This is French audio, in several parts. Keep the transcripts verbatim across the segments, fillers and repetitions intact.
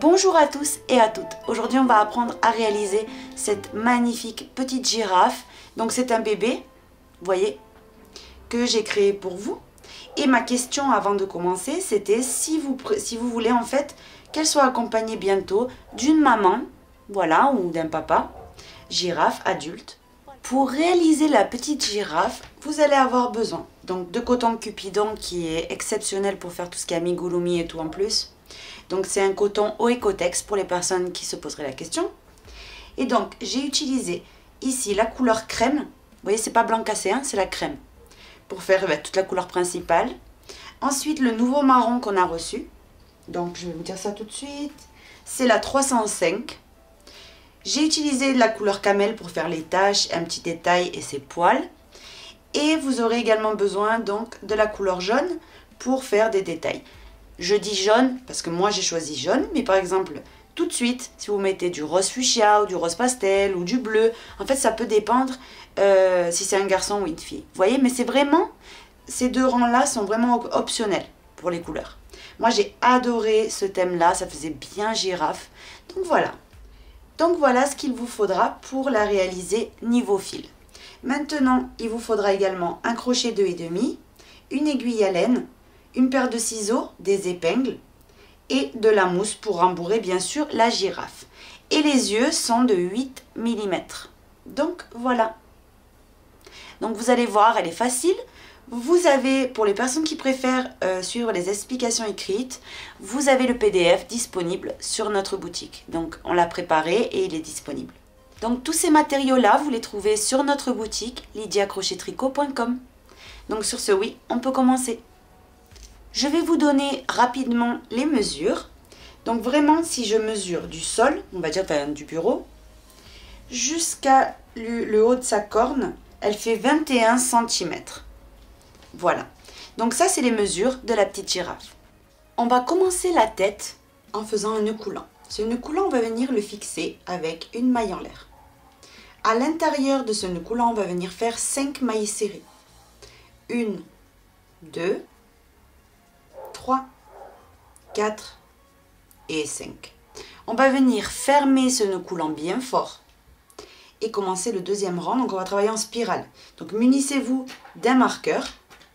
Bonjour à tous et à toutes. Aujourd'hui on va apprendre à réaliser cette magnifique petite girafe. Donc c'est un bébé, vous voyez, que j'ai créé pour vous. Et ma question avant de commencer, c'était si vous, si vous voulez en fait qu'elle soit accompagnée bientôt d'une maman, voilà, ou d'un papa, girafe adulte. Pour réaliser la petite girafe, vous allez avoir besoin donc de coton Cupidon qui est exceptionnel pour faire tout ce qui est amigurumi et tout en plus. Donc c'est un coton Oecotex pour les personnes qui se poseraient la question. Et donc j'ai utilisé ici la couleur crème. Vous voyez, c'est pas blanc cassé, hein, c'est la crème. Pour faire bah, toute la couleur principale. Ensuite le nouveau marron qu'on a reçu. Donc je vais vous dire ça tout de suite. C'est la trois cent cinq. J'ai utilisé la couleur camel pour faire les taches, un petit détail et ses poils. Et vous aurez également besoin donc de la couleur jaune pour faire des détails. Je dis jaune parce que moi j'ai choisi jaune, mais par exemple tout de suite si vous mettez du rose fuchsia ou du rose pastel ou du bleu, en fait ça peut dépendre euh, si c'est un garçon ou une fille. Vous voyez, mais c'est vraiment, ces deux rangs là sont vraiment optionnels pour les couleurs. Moi j'ai adoré ce thème là, ça faisait bien girafe, donc voilà. Donc voilà ce qu'il vous faudra pour la réaliser niveau fil. Maintenant il vous faudra également un crochet deux et demi, une aiguille à laine, une paire de ciseaux, des épingles et de la mousse pour rembourrer bien sûr la girafe. Et les yeux sont de huit millimètres. Donc voilà. Donc vous allez voir, elle est facile. Vous avez, pour les personnes qui préfèrent euh, suivre les explications écrites, vous avez le P D F disponible sur notre boutique. Donc on l'a préparé et il est disponible. Donc tous ces matériaux-là, vous les trouvez sur notre boutique lydia crochet tricot point com. Donc sur ce, oui, on peut commencer. Je vais vous donner rapidement les mesures. Donc vraiment, si je mesure du sol, on va dire enfin, du bureau, jusqu'à le, le haut de sa corne, elle fait vingt et un centimètres. Voilà. Donc ça, c'est les mesures de la petite girafe. On va commencer la tête en faisant un nœud coulant. Ce nœud coulant, on va venir le fixer avec une maille en l'air. À l'intérieur de ce nœud coulant, on va venir faire cinq mailles serrées. une, deux, trois, quatre et cinq. On va venir fermer ce nœud coulant bien fort et commencer le deuxième rang. Donc on va travailler en spirale. Donc munissez-vous d'un marqueur.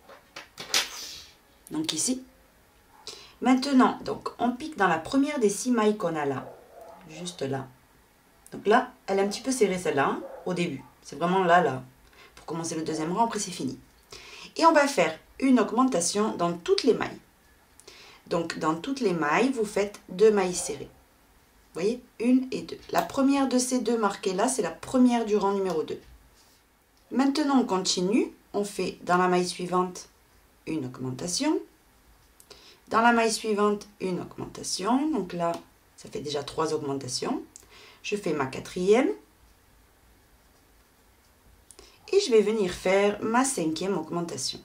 Donc ici. Maintenant, donc on pique dans la première des six mailles qu'on a là. Juste là. Donc là, elle est un petit peu serrée celle-là, hein, au début. C'est vraiment là, là. Pour commencer le deuxième rang, après c'est fini. Et on va faire une augmentation dans toutes les mailles. Donc, dans toutes les mailles, vous faites deux mailles serrées. Vous voyez, une et deux. La première de ces deux marquées là, c'est la première du rang numéro deux. Maintenant, on continue. On fait dans la maille suivante une augmentation. Dans la maille suivante, une augmentation. Donc là, ça fait déjà trois augmentations. Je fais ma quatrième. Et je vais venir faire ma cinquième augmentation.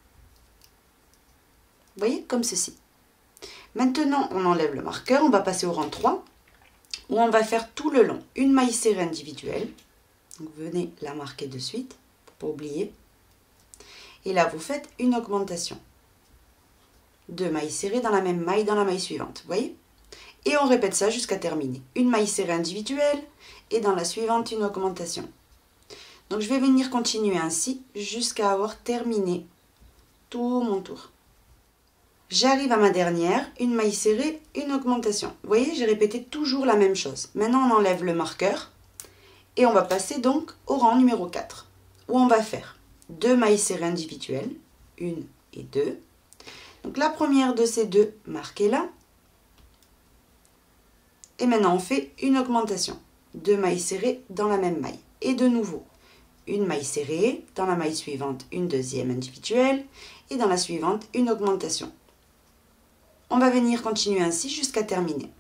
Vous voyez, comme ceci. Maintenant, on enlève le marqueur, on va passer au rang trois, où on va faire tout le long une maille serrée individuelle. Donc, venez la marquer de suite, pour ne pas oublier. Et là, vous faites une augmentation. Deux mailles serrées dans la même maille, dans la maille suivante, vous voyez? Et on répète ça jusqu'à terminer. Une maille serrée individuelle, et dans la suivante, une augmentation. Donc, je vais venir continuer ainsi, jusqu'à avoir terminé tout mon tour. J'arrive à ma dernière, une maille serrée, une augmentation. Vous voyez, j'ai répété toujours la même chose. Maintenant, on enlève le marqueur et on va passer donc au rang numéro quatre, où on va faire deux mailles serrées individuelles, une et deux. Donc la première de ces deux, marquez-la. Et maintenant, on fait une augmentation. Deux mailles serrées dans la même maille. Et de nouveau, une maille serrée, dans la maille suivante, une deuxième individuelle, et dans la suivante, une augmentation. On va venir continuer ainsi jusqu'à terminer.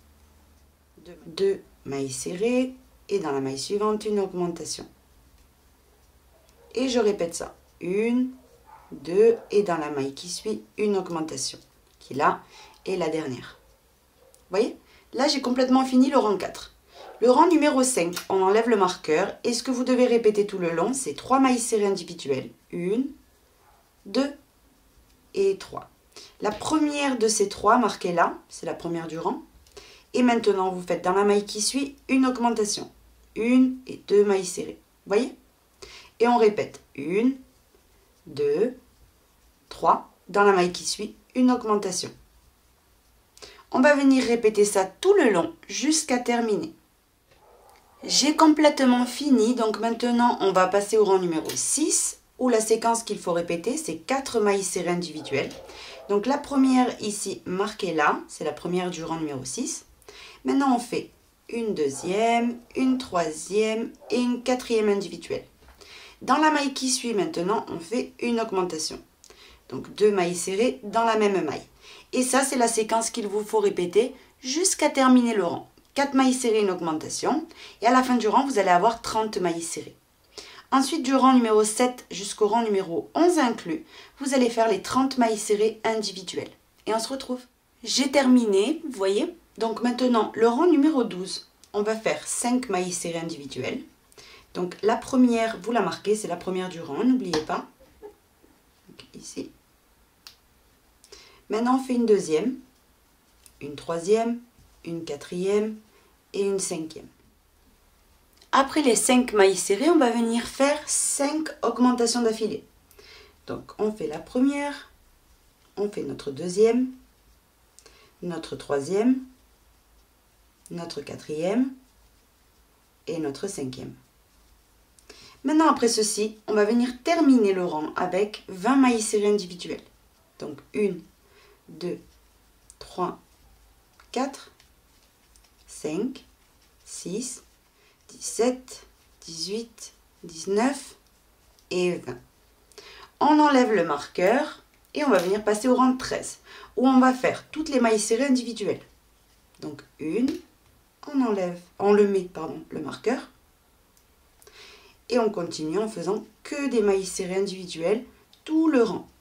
Deux mailles serrées et dans la maille suivante, une augmentation. Et je répète ça. Une, deux et dans la maille qui suit, une augmentation. Qui là est la dernière. Vous voyez? Là, j'ai complètement fini le rang quatre. Le rang numéro cinq, on enlève le marqueur. Et ce que vous devez répéter tout le long, c'est trois mailles serrées individuelles. Une, deux et trois. La première de ces trois, marquée là, c'est la première du rang. Et maintenant, vous faites dans la maille qui suit une augmentation. Une et deux mailles serrées. Vous voyez? Et on répète. Une, deux, trois. Dans la maille qui suit, une augmentation. On va venir répéter ça tout le long jusqu'à terminer. J'ai complètement fini, donc maintenant on va passer au rang numéro six où la séquence qu'il faut répéter c'est quatre mailles serrées individuelles. Donc la première ici marquée là, c'est la première du rang numéro six. Maintenant on fait une deuxième, une troisième et une quatrième individuelle. Dans la maille qui suit maintenant on fait une augmentation. Donc deux mailles serrées dans la même maille. Et ça, c'est la séquence qu'il vous faut répéter jusqu'à terminer le rang. quatre mailles serrées, une augmentation. Et à la fin du rang, vous allez avoir trente mailles serrées. Ensuite, du rang numéro sept jusqu'au rang numéro onze inclus, vous allez faire les trente mailles serrées individuelles. Et on se retrouve. J'ai terminé, vous voyez. Donc maintenant, le rang numéro douze, on va faire cinq mailles serrées individuelles. Donc la première, vous la marquez, c'est la première du rang, n'oubliez pas. Donc, ici. Maintenant, on fait une deuxième, une troisième, une quatrième et une cinquième. Après les cinq mailles serrées, on va venir faire cinq augmentations d'affilée. Donc, on fait la première, on fait notre deuxième, notre troisième, notre quatrième et notre cinquième. Maintenant, après ceci, on va venir terminer le rang avec vingt mailles serrées individuelles. Donc, une, deux, trois, quatre, cinq, six, dix-sept, dix-huit, dix-neuf et vingt. On enlève le marqueur et on va venir passer au rang treize où on va faire toutes les mailles serrées individuelles. Donc une, on enlève, on le met, pardon, le marqueur et on continue en faisant que des mailles serrées individuelles tout le rang.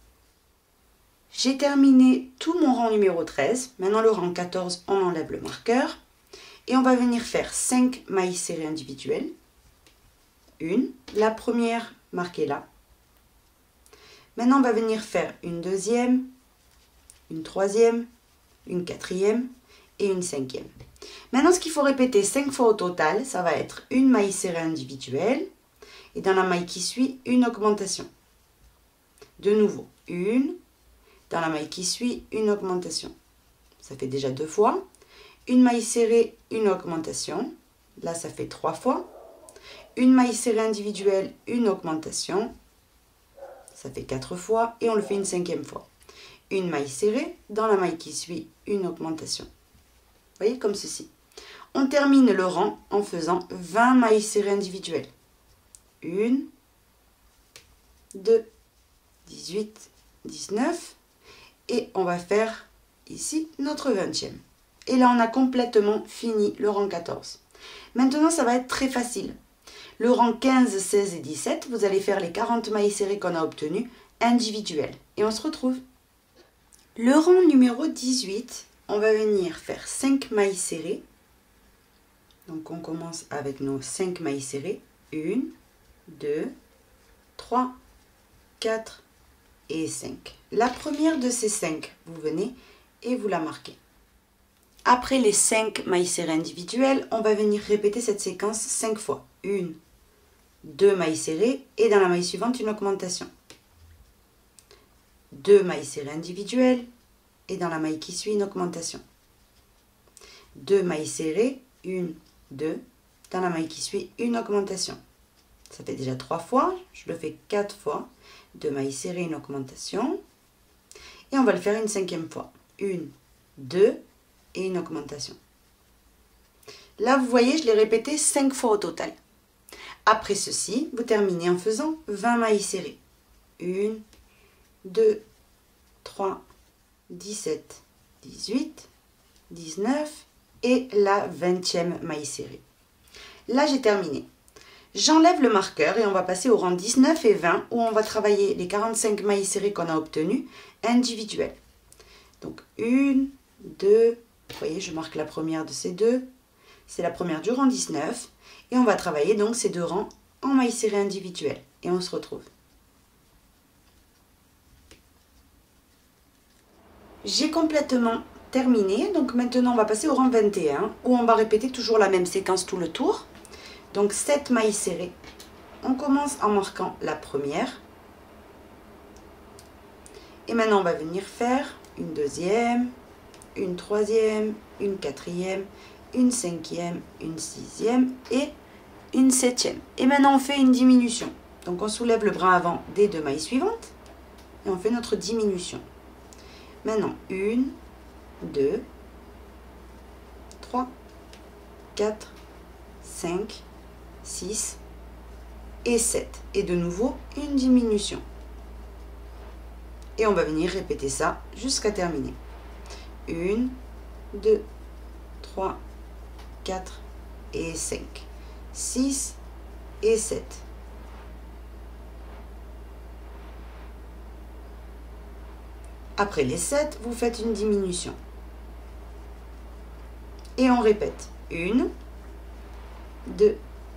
J'ai terminé tout mon rang numéro treize. Maintenant, le rang quatorze, on enlève le marqueur. Et on va venir faire cinq mailles serrées individuelles. Une. La première marquée là. Maintenant, on va venir faire une deuxième, une troisième, une quatrième et une cinquième. Maintenant, ce qu'il faut répéter cinq fois au total, ça va être une maille serrée individuelle. Et dans la maille qui suit, une augmentation. De nouveau, une. Dans la maille qui suit, une augmentation. Ça fait déjà deux fois. Une maille serrée, une augmentation. Là, ça fait trois fois. Une maille serrée individuelle, une augmentation. Ça fait quatre fois. Et on le fait une cinquième fois. Une maille serrée, dans la maille qui suit, une augmentation. Vous voyez, comme ceci. On termine le rang en faisant vingt mailles serrées individuelles. Une, deux, dix-huit, dix-neuf. Et on va faire ici notre vingtième. Et là, on a complètement fini le rang quatorze. Maintenant, ça va être très facile. Le rang quinze, seize et dix-sept, vous allez faire les quarante mailles serrées qu'on a obtenues individuelles. Et on se retrouve. Le rang numéro dix-huit, on va venir faire cinq mailles serrées. Donc, on commence avec nos cinq mailles serrées. une, deux, trois, quatre et cinq. La première de ces cinq, vous venez et vous la marquez. Après les cinq mailles serrées individuelles, on va venir répéter cette séquence cinq fois. une, deux mailles serrées et dans la maille suivante, une augmentation. deux mailles serrées individuelles et dans la maille qui suit, une augmentation. deux mailles serrées, une, deux, dans la maille qui suit, une augmentation. Ça fait déjà trois fois, je le fais quatre fois. deux mailles serrées, une augmentation. Et on va le faire une cinquième fois. une, deux et une augmentation. Là, vous voyez, je l'ai répété cinq fois au total. Après ceci, vous terminez en faisant vingt mailles serrées. une, deux, trois, dix-sept, dix-huit, dix-neuf et la vingtième maille serrée. Là, j'ai terminé. J'enlève le marqueur et on va passer au rang dix-neuf et vingt où on va travailler les quarante-cinq mailles serrées qu'on a obtenues individuelles. Donc une, deux, vous voyez, je marque la première de ces deux. C'est la première du rang dix-neuf. Et on va travailler donc ces deux rangs en mailles serrées individuelles. Et on se retrouve. J'ai complètement terminé. Donc maintenant, on va passer au rang vingt et un, où on va répéter toujours la même séquence tout le tour. Donc sept mailles serrées. On commence en marquant la première. Et maintenant, on va venir faire une deuxième, une troisième, une quatrième, une cinquième, une sixième et une septième. Et maintenant, on fait une diminution. Donc, on soulève le bras avant des deux mailles suivantes et on fait notre diminution. Maintenant, une, deux, trois, quatre, cinq, six et sept. Et de nouveau, une diminution. Et on va venir répéter ça jusqu'à terminer. un, deux, trois, quatre et cinq. six et sept. Après les sept, vous faites une diminution. Et on répète. un, deux,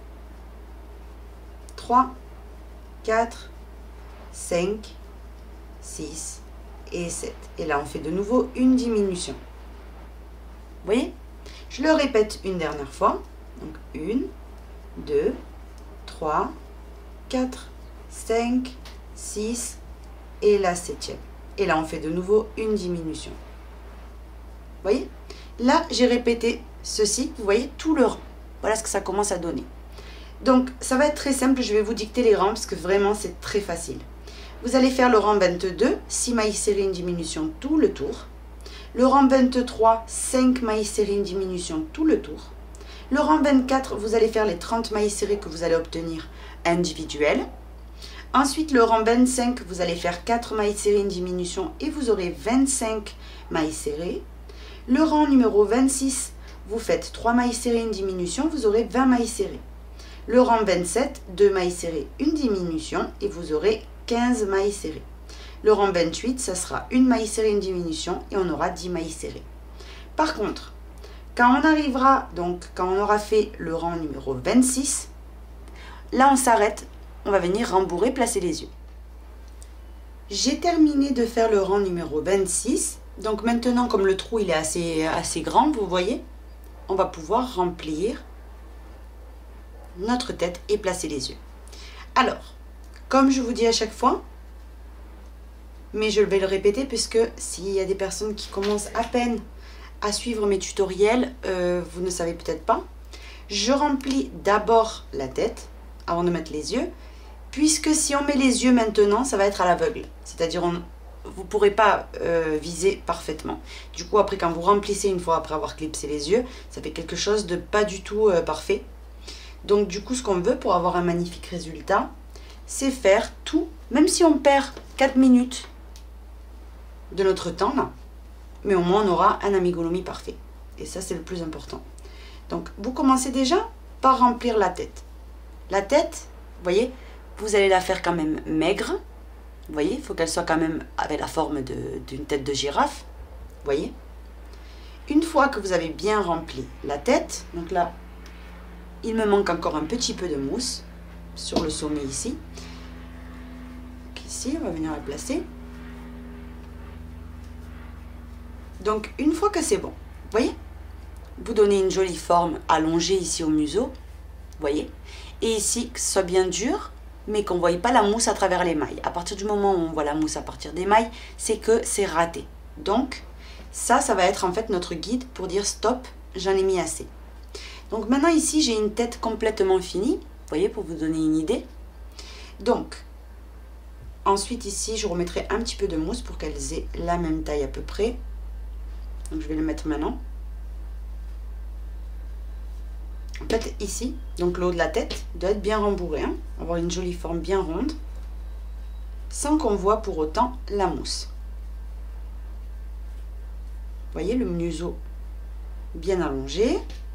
trois, quatre, cinq, six et sept. Et là, on fait de nouveau une diminution. Vous voyez? Je le répète une dernière fois. Donc, un, deux, trois, quatre, cinq, six et la septième. Et là, on fait de nouveau une diminution. Vous voyez? Là, j'ai répété ceci. Vous voyez tout le rang. Voilà ce que ça commence à donner. Donc, ça va être très simple. Je vais vous dicter les rangs parce que vraiment, c'est très facile. Vous allez faire le rang vingt-deux, six mailles serrées, une diminution tout le tour. Le rang vingt-trois, cinq mailles serrées, une diminution tout le tour. Le rang vingt-quatre, vous allez faire les trente mailles serrées que vous allez obtenir individuelles. Ensuite, le rang vingt-cinq, vous allez faire quatre mailles serrées, une diminution et vous aurez vingt-cinq mailles serrées. Le rang numéro vingt-six, vous faites trois mailles serrées, une diminution, vous aurez vingt mailles serrées. Le rang vingt-sept, deux mailles serrées, une diminution et vous aurez quinze mailles serrées. Le rang vingt-huit, ça sera une maille serrée, une diminution et on aura dix mailles serrées. Par contre, quand on arrivera, donc quand on aura fait le rang numéro vingt-six, là on s'arrête, on va venir rembourrer, placer les yeux. J'ai terminé de faire le rang numéro vingt-six, donc maintenant comme le trou il est assez, assez grand, vous voyez, on va pouvoir remplir notre tête et placer les yeux. Alors, comme je vous dis à chaque fois, mais je vais le répéter puisque s'il y a des personnes qui commencent à peine à suivre mes tutoriels, euh, vous ne savez peut-être pas, je remplis d'abord la tête avant de mettre les yeux, puisque si on met les yeux maintenant, ça va être à l'aveugle, c'est-à-dire on vous ne pourrez pas euh, viser parfaitement. Du coup, après quand vous remplissez une fois après avoir clipsé les yeux, ça fait quelque chose de pas du tout euh, parfait. Donc du coup, ce qu'on veut pour avoir un magnifique résultat, c'est faire tout, même si on perd quatre minutes de notre temps là, mais au moins on aura un amigurumi parfait. Et ça, c'est le plus important. Donc, vous commencez déjà par remplir la tête. La tête, vous voyez, vous allez la faire quand même maigre. Vous voyez, il faut qu'elle soit quand même avec la forme d'une tête de girafe. Vous voyez. Une fois que vous avez bien rempli la tête, donc là, il me manque encore un petit peu de mousse sur le sommet ici. Donc ici, on va venir la placer. Donc, une fois que c'est bon, vous voyez, vous donnez une jolie forme allongée ici au museau, vous voyez, et ici, que ce soit bien dur, mais qu'on ne voie pas la mousse à travers les mailles. À partir du moment où on voit la mousse à partir des mailles, c'est que c'est raté. Donc, ça, ça va être en fait notre guide pour dire stop, j'en ai mis assez. Donc maintenant ici, j'ai une tête complètement finie, vous voyez, pour vous donner une idée. Donc, ensuite ici, je remettrai un petit peu de mousse pour qu'elles aient la même taille à peu près. Donc je vais le mettre maintenant. En fait, ici, donc le haut de la tête doit être bien rembourré, hein, avoir une jolie forme bien ronde, sans qu'on voit pour autant la mousse. Vous voyez le museau bien allongé.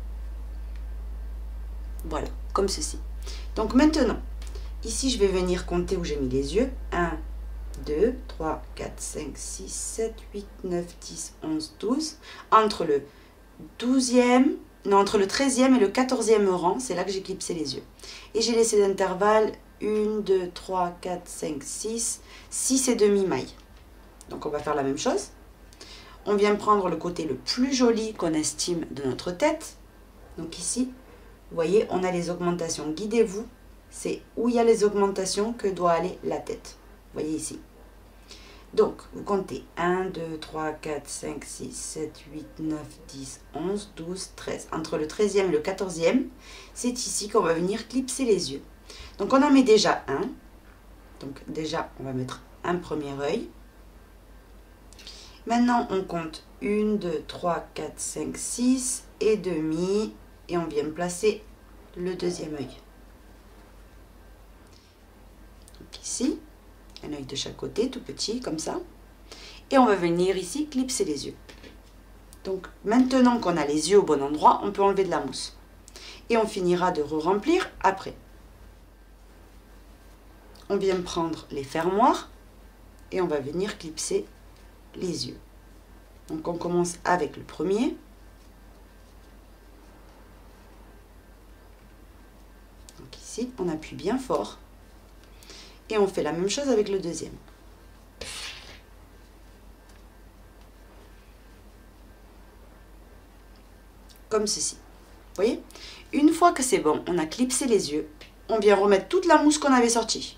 Voilà, comme ceci. Donc maintenant, ici je vais venir compter où j'ai mis les yeux. un, deux, trois, quatre, cinq, six, sept, huit, neuf, dix, onze, douze. Entre le douzième, non, entre le treizième et le quatorzième rang, c'est là que j'ai clipsé les yeux. Et j'ai laissé l'intervalle un, deux, trois, quatre, cinq, six, six et demi mailles. Donc on va faire la même chose. on vient prendre le côté le plus joli qu'on estime de notre tête. Donc ici, vous voyez, on a les augmentations. Guidez-vous, c'est où il y a les augmentations que doit aller la tête. Vous voyez ici. Donc, vous comptez un, deux, trois, quatre, cinq, six, sept, huit, neuf, dix, onze, douze, treize. Entre le treizième et le quatorzième, c'est ici qu'on va venir clipser les yeux. Donc, on en met déjà un. Donc, déjà, on va mettre un premier œil. Maintenant, on compte un, deux, trois, quatre, cinq, six et demi. Et on vient placer le deuxième œil. Donc, ici. Un œil de chaque côté, tout petit, comme ça. Et on va venir ici clipser les yeux. Donc, maintenant qu'on a les yeux au bon endroit, on peut enlever de la mousse. Et on finira de re-remplir après. On vient prendre les fermoirs et on va venir clipser les yeux. Donc, on commence avec le premier. Donc, ici, on appuie bien fort. Et on fait la même chose avec le deuxième. Comme ceci. Vous voyez? Une fois que c'est bon, on a clipsé les yeux, on vient remettre toute la mousse qu'on avait sortie.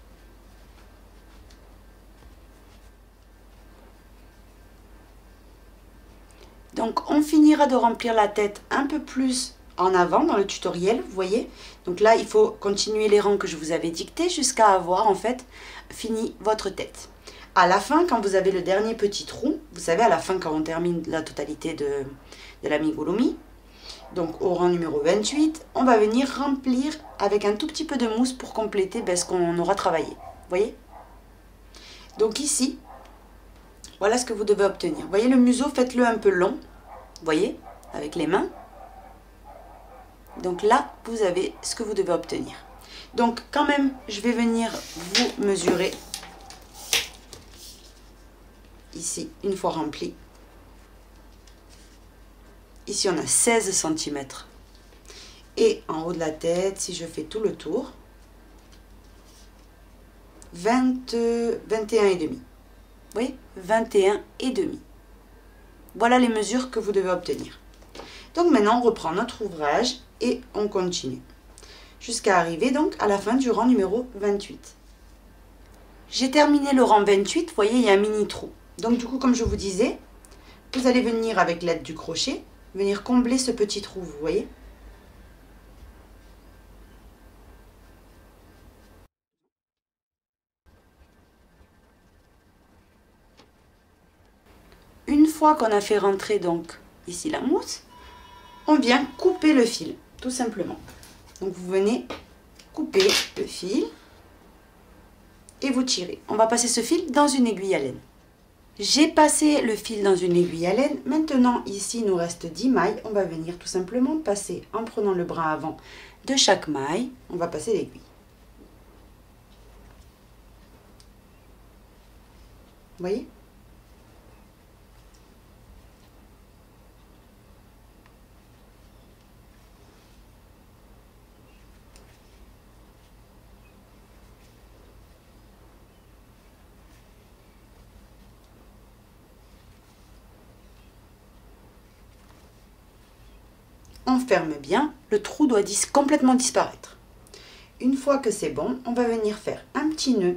Donc on finira de remplir la tête un peu plus en avant dans le tutoriel, vous voyez. Donc là, il faut continuer les rangs que je vous avais dictés jusqu'à avoir en fait fini votre tête. À la fin, quand vous avez le dernier petit trou, vous savez, à la fin, quand on termine la totalité de, de l'amigurumi, donc au rang numéro vingt-huit, on va venir remplir avec un tout petit peu de mousse pour compléter ben, ce qu'on aura travaillé. Vous voyez? Donc ici, voilà ce que vous devez obtenir. Vous voyez le museau, faites-le un peu long, vous voyez, avec les mains. Donc là, vous avez ce que vous devez obtenir. Donc quand même, je vais venir vous mesurer ici, une fois rempli. Ici, on a seize centimètres. Et en haut de la tête, si je fais tout le tour, vingt, vingt et un et demi. Vous voyez, vingt et un et demi. Voilà les mesures que vous devez obtenir. Donc maintenant, on reprend notre ouvrage et on continue. Jusqu'à arriver donc à la fin du rang numéro vingt-huit. J'ai terminé le rang vingt-huit, vous voyez, il y a un mini trou. Donc du coup, comme je vous disais, vous allez venir avec l'aide du crochet, venir combler ce petit trou, vous voyez. Une fois qu'on a fait rentrer donc ici la mousse, on vient couper le fil, tout simplement. Donc vous venez couper le fil et vous tirez. On va passer ce fil dans une aiguille à laine. J'ai passé le fil dans une aiguille à laine. Maintenant, ici, il nous reste dix mailles. On va venir tout simplement passer en prenant le bras avant de chaque maille. On va passer l'aiguille. Vous voyez ? On ferme bien, le trou doit dis- complètement disparaître. Une fois que c'est bon, on va venir faire un petit nœud.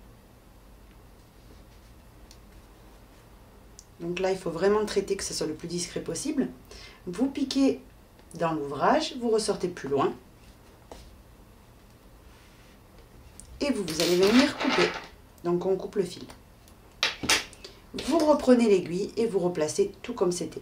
Donc là, il faut vraiment traiter que ce soit le plus discret possible. Vous piquez dans l'ouvrage, vous ressortez plus loin. Et vous, vous allez venir couper. Donc on coupe le fil. Vous reprenez l'aiguille et vous replacez tout comme c'était.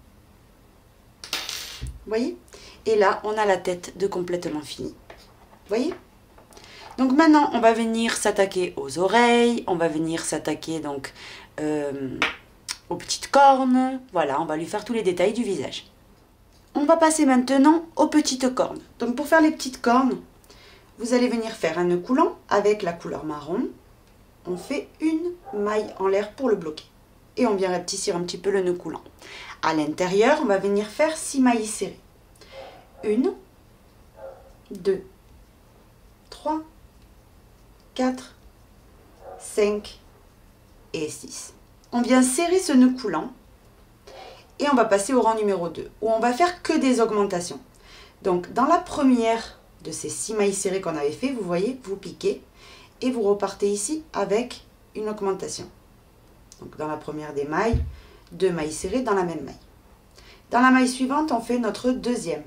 Vous voyez? Et là, on a la tête de complètement finie. Vous voyez? Donc maintenant, on va venir s'attaquer aux oreilles, on va venir s'attaquer donc euh, aux petites cornes. Voilà, on va lui faire tous les détails du visage. On va passer maintenant aux petites cornes. Donc pour faire les petites cornes, vous allez venir faire un nœud coulant avec la couleur marron. On fait une maille en l'air pour le bloquer. Et on vient rapetissir un petit peu le nœud coulant. À l'intérieur, on va venir faire six mailles serrées. Une, deux, trois, quatre, cinq et six. on vient serrer ce nœud coulant et on va passer au rang numéro deux où on va faire que des augmentations. Donc dans la première de ces six mailles serrées qu'on avait fait, vous voyez, vous piquez et vous repartez ici avec une augmentation. Donc dans la première des mailles, deux mailles serrées dans la même maille. Dans la maille suivante, on fait notre deuxième.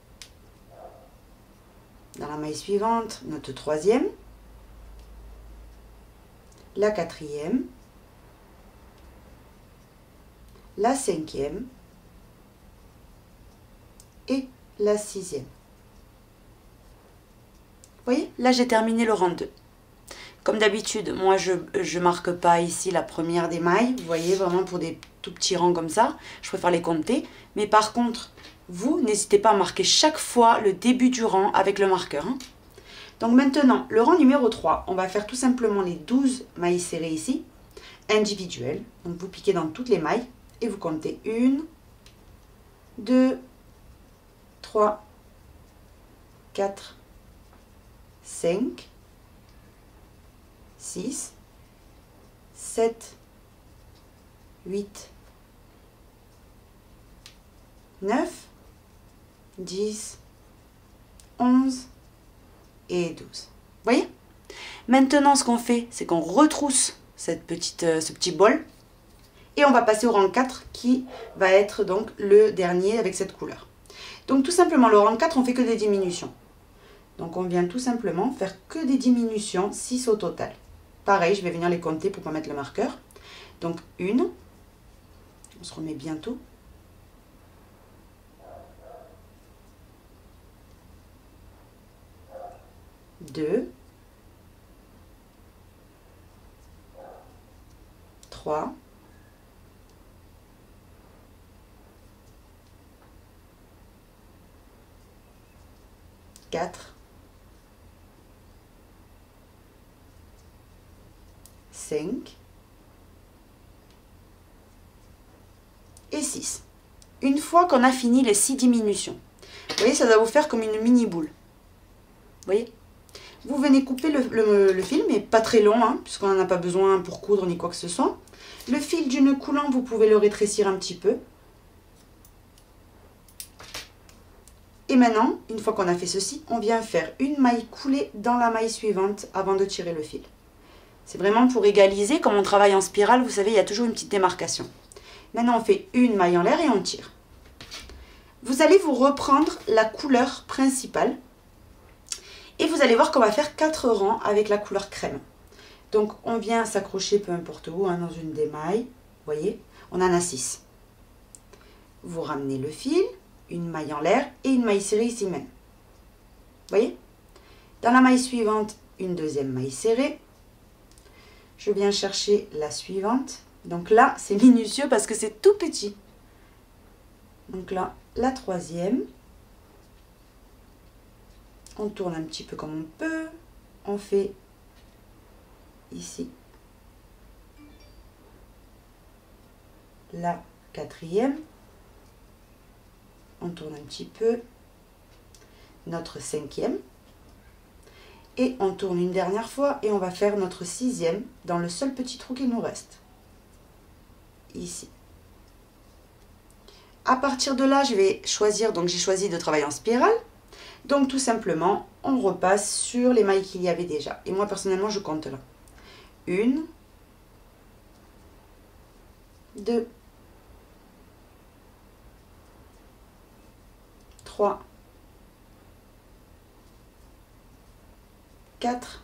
Dans la maille suivante, notre troisième, la quatrième, la cinquième et la sixième. Vous voyez, là j'ai terminé le rang deux. Comme d'habitude, moi je ne marque pas ici la première des mailles. Vous voyez, vraiment pour des tout petits rangs comme ça, je préfère les compter. Mais par contre, vous, n'hésitez pas à marquer chaque fois le début du rang avec le marqueur. Hein. Donc maintenant, le rang numéro trois, on va faire tout simplement les douze mailles serrées ici, individuelles. Donc vous piquez dans toutes les mailles et vous comptez une, deux, trois, quatre, cinq, six, sept, huit, neuf, dix, onze et douze. Vous voyez? Maintenant, ce qu'on fait, c'est qu'on retrousse cette petite, euh, ce petit bol et on va passer au rang quatre qui va être donc le dernier avec cette couleur. Donc tout simplement, le rang quatre, on fait que des diminutions. Donc on vient tout simplement faire que des diminutions, six au total. Pareil, je vais venir les compter pour ne pas mettre le marqueur. Donc une, on se remet bientôt. Deux, trois, quatre, cinq et six. Une fois qu'on a fini les six diminutions, vous voyez, ça va vous faire comme une mini boule. Vous voyez? Vous venez couper le, le, le fil, mais pas très long, hein, puisqu'on n'en a pas besoin pour coudre ni quoi que ce soit. Le fil du nœud coulant, vous pouvez le rétrécir un petit peu. Et maintenant, une fois qu'on a fait ceci, on vient faire une maille coulée dans la maille suivante avant de tirer le fil. C'est vraiment pour égaliser. Comme on travaille en spirale, vous savez, il y a toujours une petite démarcation. Maintenant, on fait une maille en l'air et on tire. Vous allez vous reprendre la couleur principale. Et vous allez voir qu'on va faire quatre rangs avec la couleur crème. Donc, on vient s'accrocher peu importe où, hein, dans une des mailles. Vous voyez, on en a six. Vous ramenez le fil, une maille en l'air et une maille serrée ici même. Vous voyez? Dans la maille suivante, une deuxième maille serrée. Je viens chercher la suivante. Donc là, c'est minutieux parce que c'est tout petit. Donc là, la troisième. On tourne un petit peu comme on peut. On fait ici la quatrième. On tourne un petit peu. Notre cinquième. Et on tourne une dernière fois et on va faire notre sixième dans le seul petit trou qui nous reste. Ici. À partir de là, je vais choisir, donc j'ai choisi de travailler en spirale. Donc tout simplement, on repasse sur les mailles qu'il y avait déjà. Et moi personnellement, je compte là. Une, deux, trois, quatre,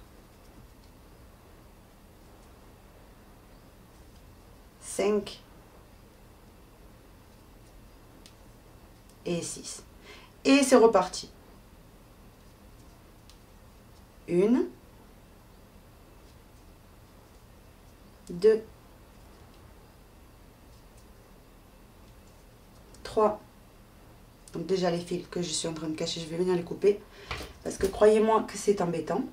cinq et six. Et c'est reparti. Une, deux, trois. Donc déjà les fils que je suis en train de cacher, je vais venir les couper. Parce que croyez-moi que c'est embêtant.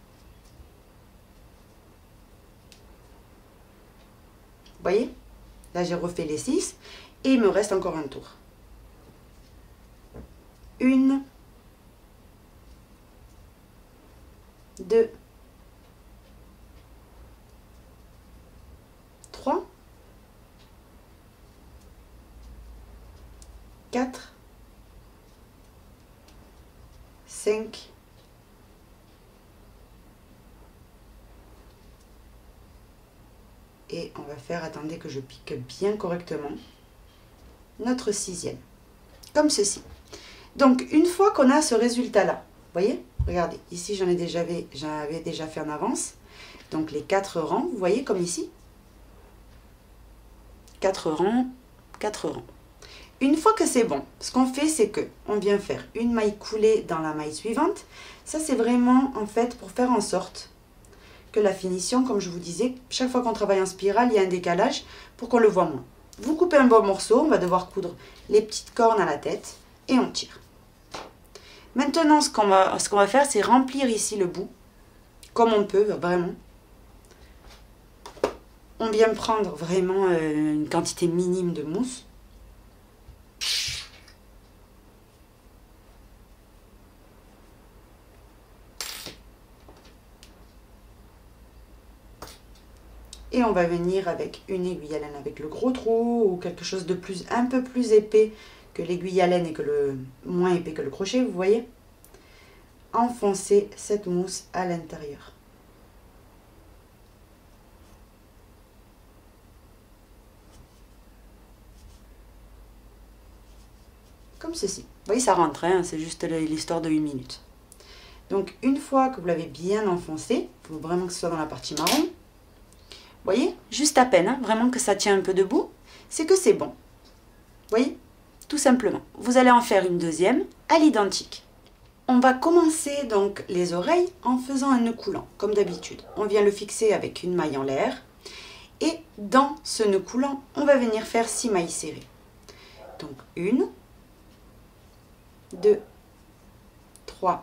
Vous voyez? Là, j'ai refait les six et il me reste encore un tour. Une, deux, trois, quatre, cinq, et on va faire, attendez que je pique bien correctement, notre sixième, comme ceci. Donc, une fois qu'on a ce résultat-là, vous voyez, regardez, ici j'en ai déjà, j'avais déjà fait en avance, donc les quatre rangs, vous voyez, comme ici, quatre rangs, quatre rangs. Une fois que c'est bon, ce qu'on fait, c'est que on vient faire une maille coulée dans la maille suivante. Ça, c'est vraiment, en fait, pour faire en sorte que la finition, comme je vous disais, chaque fois qu'on travaille en spirale, il y a un décalage pour qu'on le voit moins. Vous coupez un bon morceau, on va devoir coudre les petites cornes à la tête et on tire. Maintenant, ce qu'on va, ce qu'on va faire, c'est remplir ici le bout, comme on peut, vraiment. On vient prendre vraiment euh, une quantité minime de mousse. Et on va venir avec une aiguille à laine avec le gros trou ou quelque chose de plus, un peu plus épais que l'aiguille à laine et que le moins épais que le crochet, vous voyez. Enfoncer cette mousse à l'intérieur. Comme ceci. Vous voyez, ça rentre, hein, c'est juste l'histoire de une minute. Donc, une fois que vous l'avez bien enfoncé, il faut vraiment que ce soit dans la partie marron. Vous voyez, juste à peine, hein, vraiment que ça tient un peu debout, c'est que c'est bon. Vous voyez, tout simplement. Vous allez en faire une deuxième à l'identique. On va commencer donc les oreilles en faisant un nœud coulant, comme d'habitude. On vient le fixer avec une maille en l'air. Et dans ce nœud coulant, on va venir faire six mailles serrées. Donc une, deux, trois,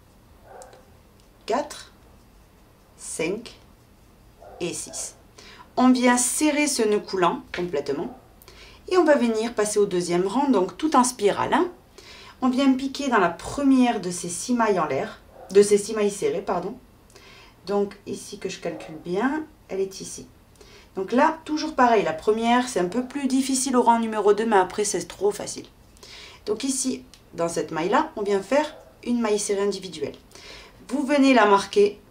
quatre, cinq et six. On vient serrer ce nœud coulant complètement et on va venir passer au deuxième rang, donc tout en spirale. Hein. On vient piquer dans la première de ces six mailles en l'air, de ces six mailles serrées, pardon. Donc ici que je calcule bien, elle est ici. Donc là, toujours pareil, la première c'est un peu plus difficile au rang numéro deux, mais après c'est trop facile. Donc ici, dans cette maille-là, on vient faire une maille serrée individuelle. Vous venez la marquer.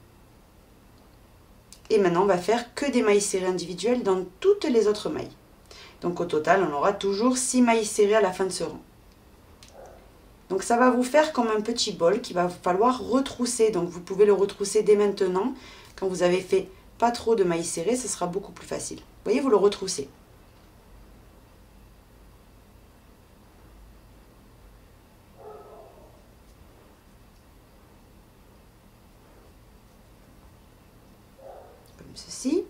Et maintenant, on va faire que des mailles serrées individuelles dans toutes les autres mailles. Donc au total, on aura toujours six mailles serrées à la fin de ce rang. Donc ça va vous faire comme un petit bol qu'il va falloir retrousser. Donc vous pouvez le retrousser dès maintenant. Quand vous avez fait pas trop de mailles serrées, ce sera beaucoup plus facile. Vous voyez, vous le retroussez. Ceci.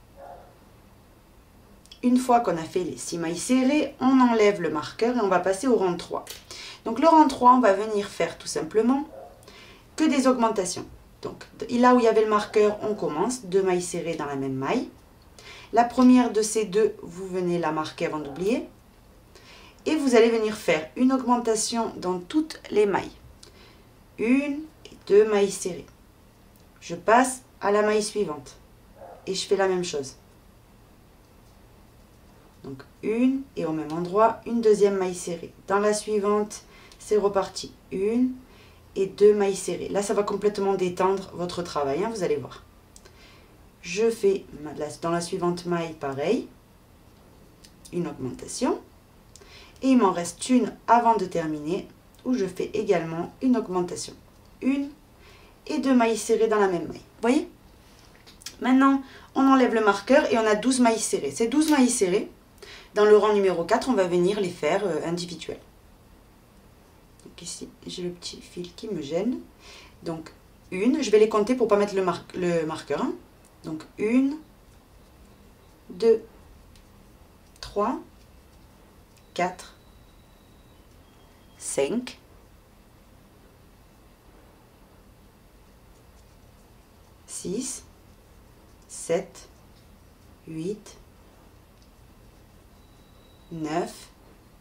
Une fois qu'on a fait les six mailles serrées, on enlève le marqueur et on va passer au rang trois. Donc le rang trois, on va venir faire tout simplement que des augmentations. Donc là où il y avait le marqueur, on commence, deux mailles serrées dans la même maille. La première de ces deux, vous venez la marquer avant d'oublier. Et vous allez venir faire une augmentation dans toutes les mailles. Une et deux mailles serrées. Je passe à la maille suivante. Et je fais la même chose. Donc une et au même endroit, une deuxième maille serrée. Dans la suivante, c'est reparti. Une et deux mailles serrées. Là, ça va complètement détendre votre travail, hein, vous allez voir. Je fais dans la suivante maille, pareil. Une augmentation. Et il m'en reste une avant de terminer, où je fais également une augmentation. Une et deux mailles serrées dans la même maille. Vous voyez ? Maintenant, on enlève le marqueur et on a douze mailles serrées. Ces douze mailles serrées, dans le rang numéro quatre, on va venir les faire euh, individuelles. Donc ici, j'ai le petit fil qui me gêne. Donc, une, je vais les compter pour ne pas mettre le, mar le marqueur. Hein. Donc, une, deux, trois, quatre, cinq, six, sept, huit, neuf,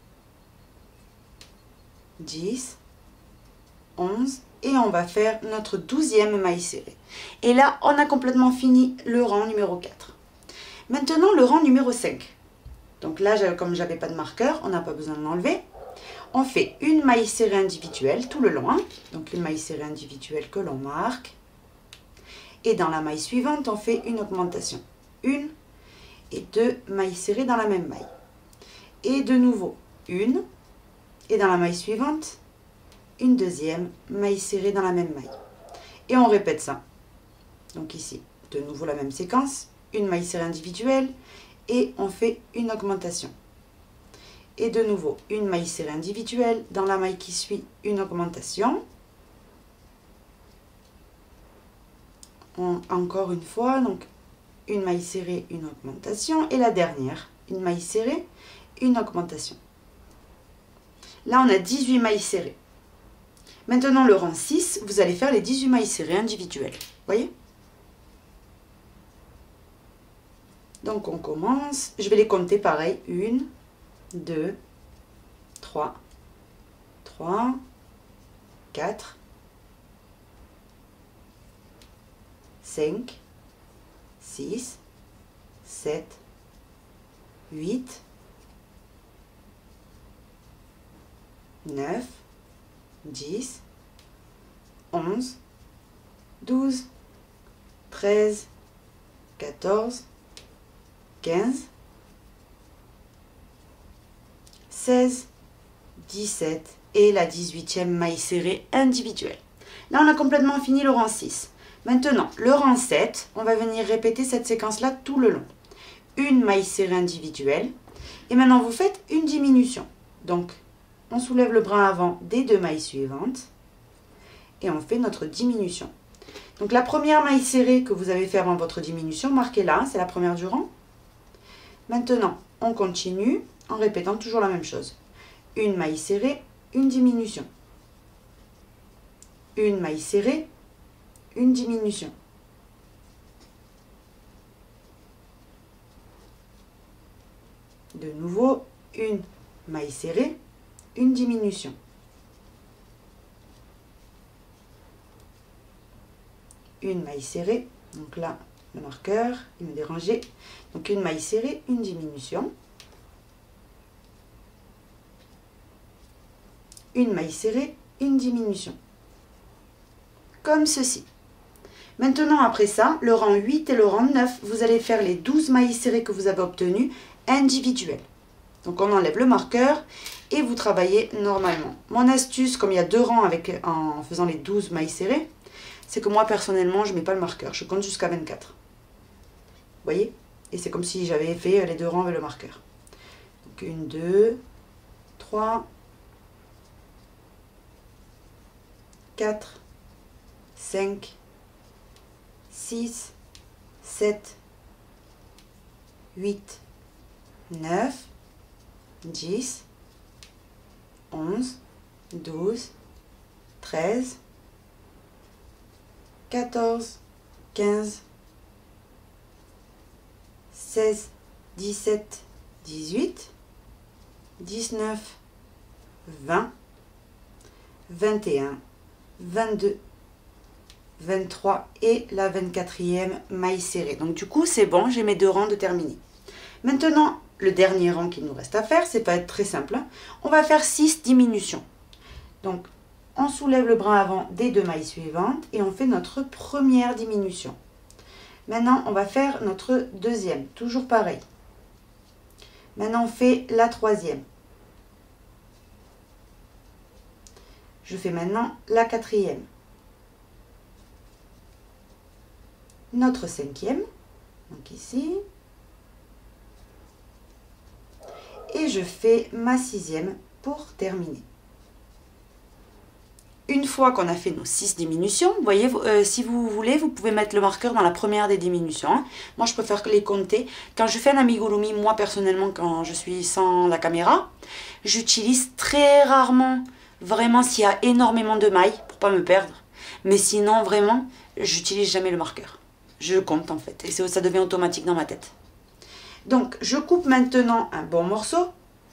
dix, onze et on va faire notre douzième maille serrée. Et là, on a complètement fini le rang numéro quatre. Maintenant, le rang numéro cinq. Donc là, comme j'avais pas de marqueur, on n'a pas besoin de l'enlever. On fait une maille serrée individuelle tout le long. Hein. Donc une maille serrée individuelle que l'on marque. Et dans la maille suivante, on fait une augmentation. Une et deux mailles serrées dans la même maille. Et de nouveau, une. Et dans la maille suivante, une deuxième maille serrée dans la même maille. Et on répète ça. Donc ici, de nouveau la même séquence. Une maille serrée individuelle. Et on fait une augmentation. Et de nouveau, une maille serrée individuelle. Dans la maille qui suit, une augmentation. On, encore une fois, donc une maille serrée, une augmentation. Et la dernière, une maille serrée, une augmentation. Là, on a dix-huit mailles serrées. Maintenant, le rang six, vous allez faire les dix-huit mailles serrées individuelles. Voyez? Donc, on commence. Je vais les compter pareil. une, deux, trois, trois, quatre, cinq, six, sept, huit, neuf, dix, onze, douze, treize, quatorze, quinze, seize, dix-sept et la dix-huitième maille serrée individuelle. Là, on a complètement fini le rang six. Maintenant, le rang sept, on va venir répéter cette séquence-là tout le long. Une maille serrée individuelle. Et maintenant, vous faites une diminution. Donc, on soulève le bras avant des deux mailles suivantes. Et on fait notre diminution. Donc, la première maille serrée que vous avez fait avant votre diminution, marquez-la, c'est la première du rang. Maintenant, on continue en répétant toujours la même chose. Une maille serrée, une diminution. Une maille serrée, une diminution. De nouveau, une maille serrée, une diminution. Une maille serrée, donc là, le marqueur, il me dérangeait. Donc une maille serrée, une diminution. Une maille serrée, une diminution. Comme ceci. Maintenant, après ça, le rang huit et le rang neuf, vous allez faire les douze mailles serrées que vous avez obtenues individuelles. Donc on enlève le marqueur et vous travaillez normalement. Mon astuce, comme il y a deux rangs avec, en faisant les douze mailles serrées, c'est que moi personnellement, je ne mets pas le marqueur. Je compte jusqu'à vingt-quatre. Vous voyez? Et c'est comme si j'avais fait les deux rangs avec le marqueur. Donc une, deux, trois, quatre, cinq, six, sept, huit, neuf, dix, onze, douze, treize, quatorze, quinze, seize, dix-sept, dix-huit, dix-neuf, vingt, vingt et un, vingt-deux, vingt-trois et la vingt-quatrième maille serrée. Donc du coup, c'est bon, j'ai mes deux rangs de terminés. Maintenant, le dernier rang qu'il nous reste à faire, c'est pas être très simple. Hein. On va faire six diminutions. Donc, on soulève le bras avant des deux mailles suivantes et on fait notre première diminution. Maintenant, on va faire notre deuxième, toujours pareil. Maintenant, on fait la troisième. Je fais maintenant la quatrième. Notre cinquième, donc ici. Et je fais ma sixième pour terminer. Une fois qu'on a fait nos six diminutions, vous voyez, euh, si vous voulez, vous pouvez mettre le marqueur dans la première des diminutions. Hein. Moi, je préfère les compter. Quand je fais un amigurumi, moi, personnellement, quand je suis sans la caméra, j'utilise très rarement, vraiment, s'il y a énormément de mailles, pour pas me perdre. Mais sinon, vraiment, j'utilise jamais le marqueur. Je compte, en fait. Et ça devient automatique dans ma tête. Donc, je coupe maintenant un bon morceau.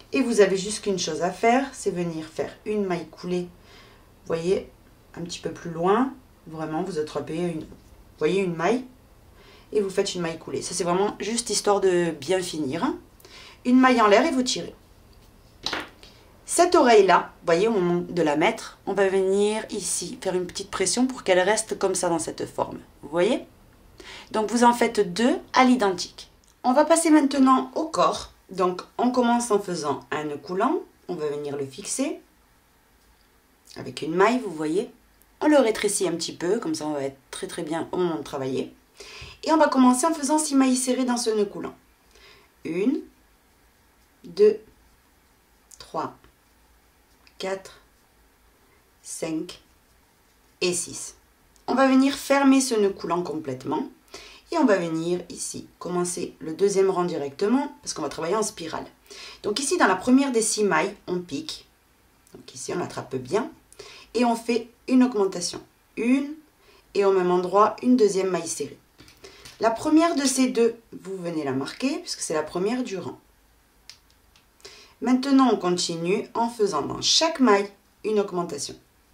Et vous avez juste qu'une chose à faire, c'est venir faire une maille coulée. Vous voyez, un petit peu plus loin, vraiment, vous attrapez une, vous voyez, une maille et vous faites une maille coulée. Ça, c'est vraiment juste histoire de bien finir. Une maille en l'air et vous tirez. Cette oreille-là, vous voyez, au moment de la mettre, on va venir ici faire une petite pression pour qu'elle reste comme ça dans cette forme. Vous voyez? Donc, vous en faites deux à l'identique. On va passer maintenant au corps. Donc, on commence en faisant un nœud coulant. On va venir le fixer avec une maille, vous voyez. On le rétrécit un petit peu, comme ça on va être très très bien au moment de travailler. Et on va commencer en faisant six mailles serrées dans ce nœud coulant. Une, deux, trois, quatre, cinq et six. On va venir fermer ce nœud coulant complètement. Et on va venir ici, commencer le deuxième rang directement, parce qu'on va travailler en spirale. Donc ici, dans la première des six mailles, on pique. Donc ici, on attrape bien. Et on fait une augmentation. Une, et au même endroit, une deuxième maille serrée. La première de ces deux, vous venez la marquer, puisque c'est la première du rang. Maintenant, on continue en faisant dans chaque maille une augmentation.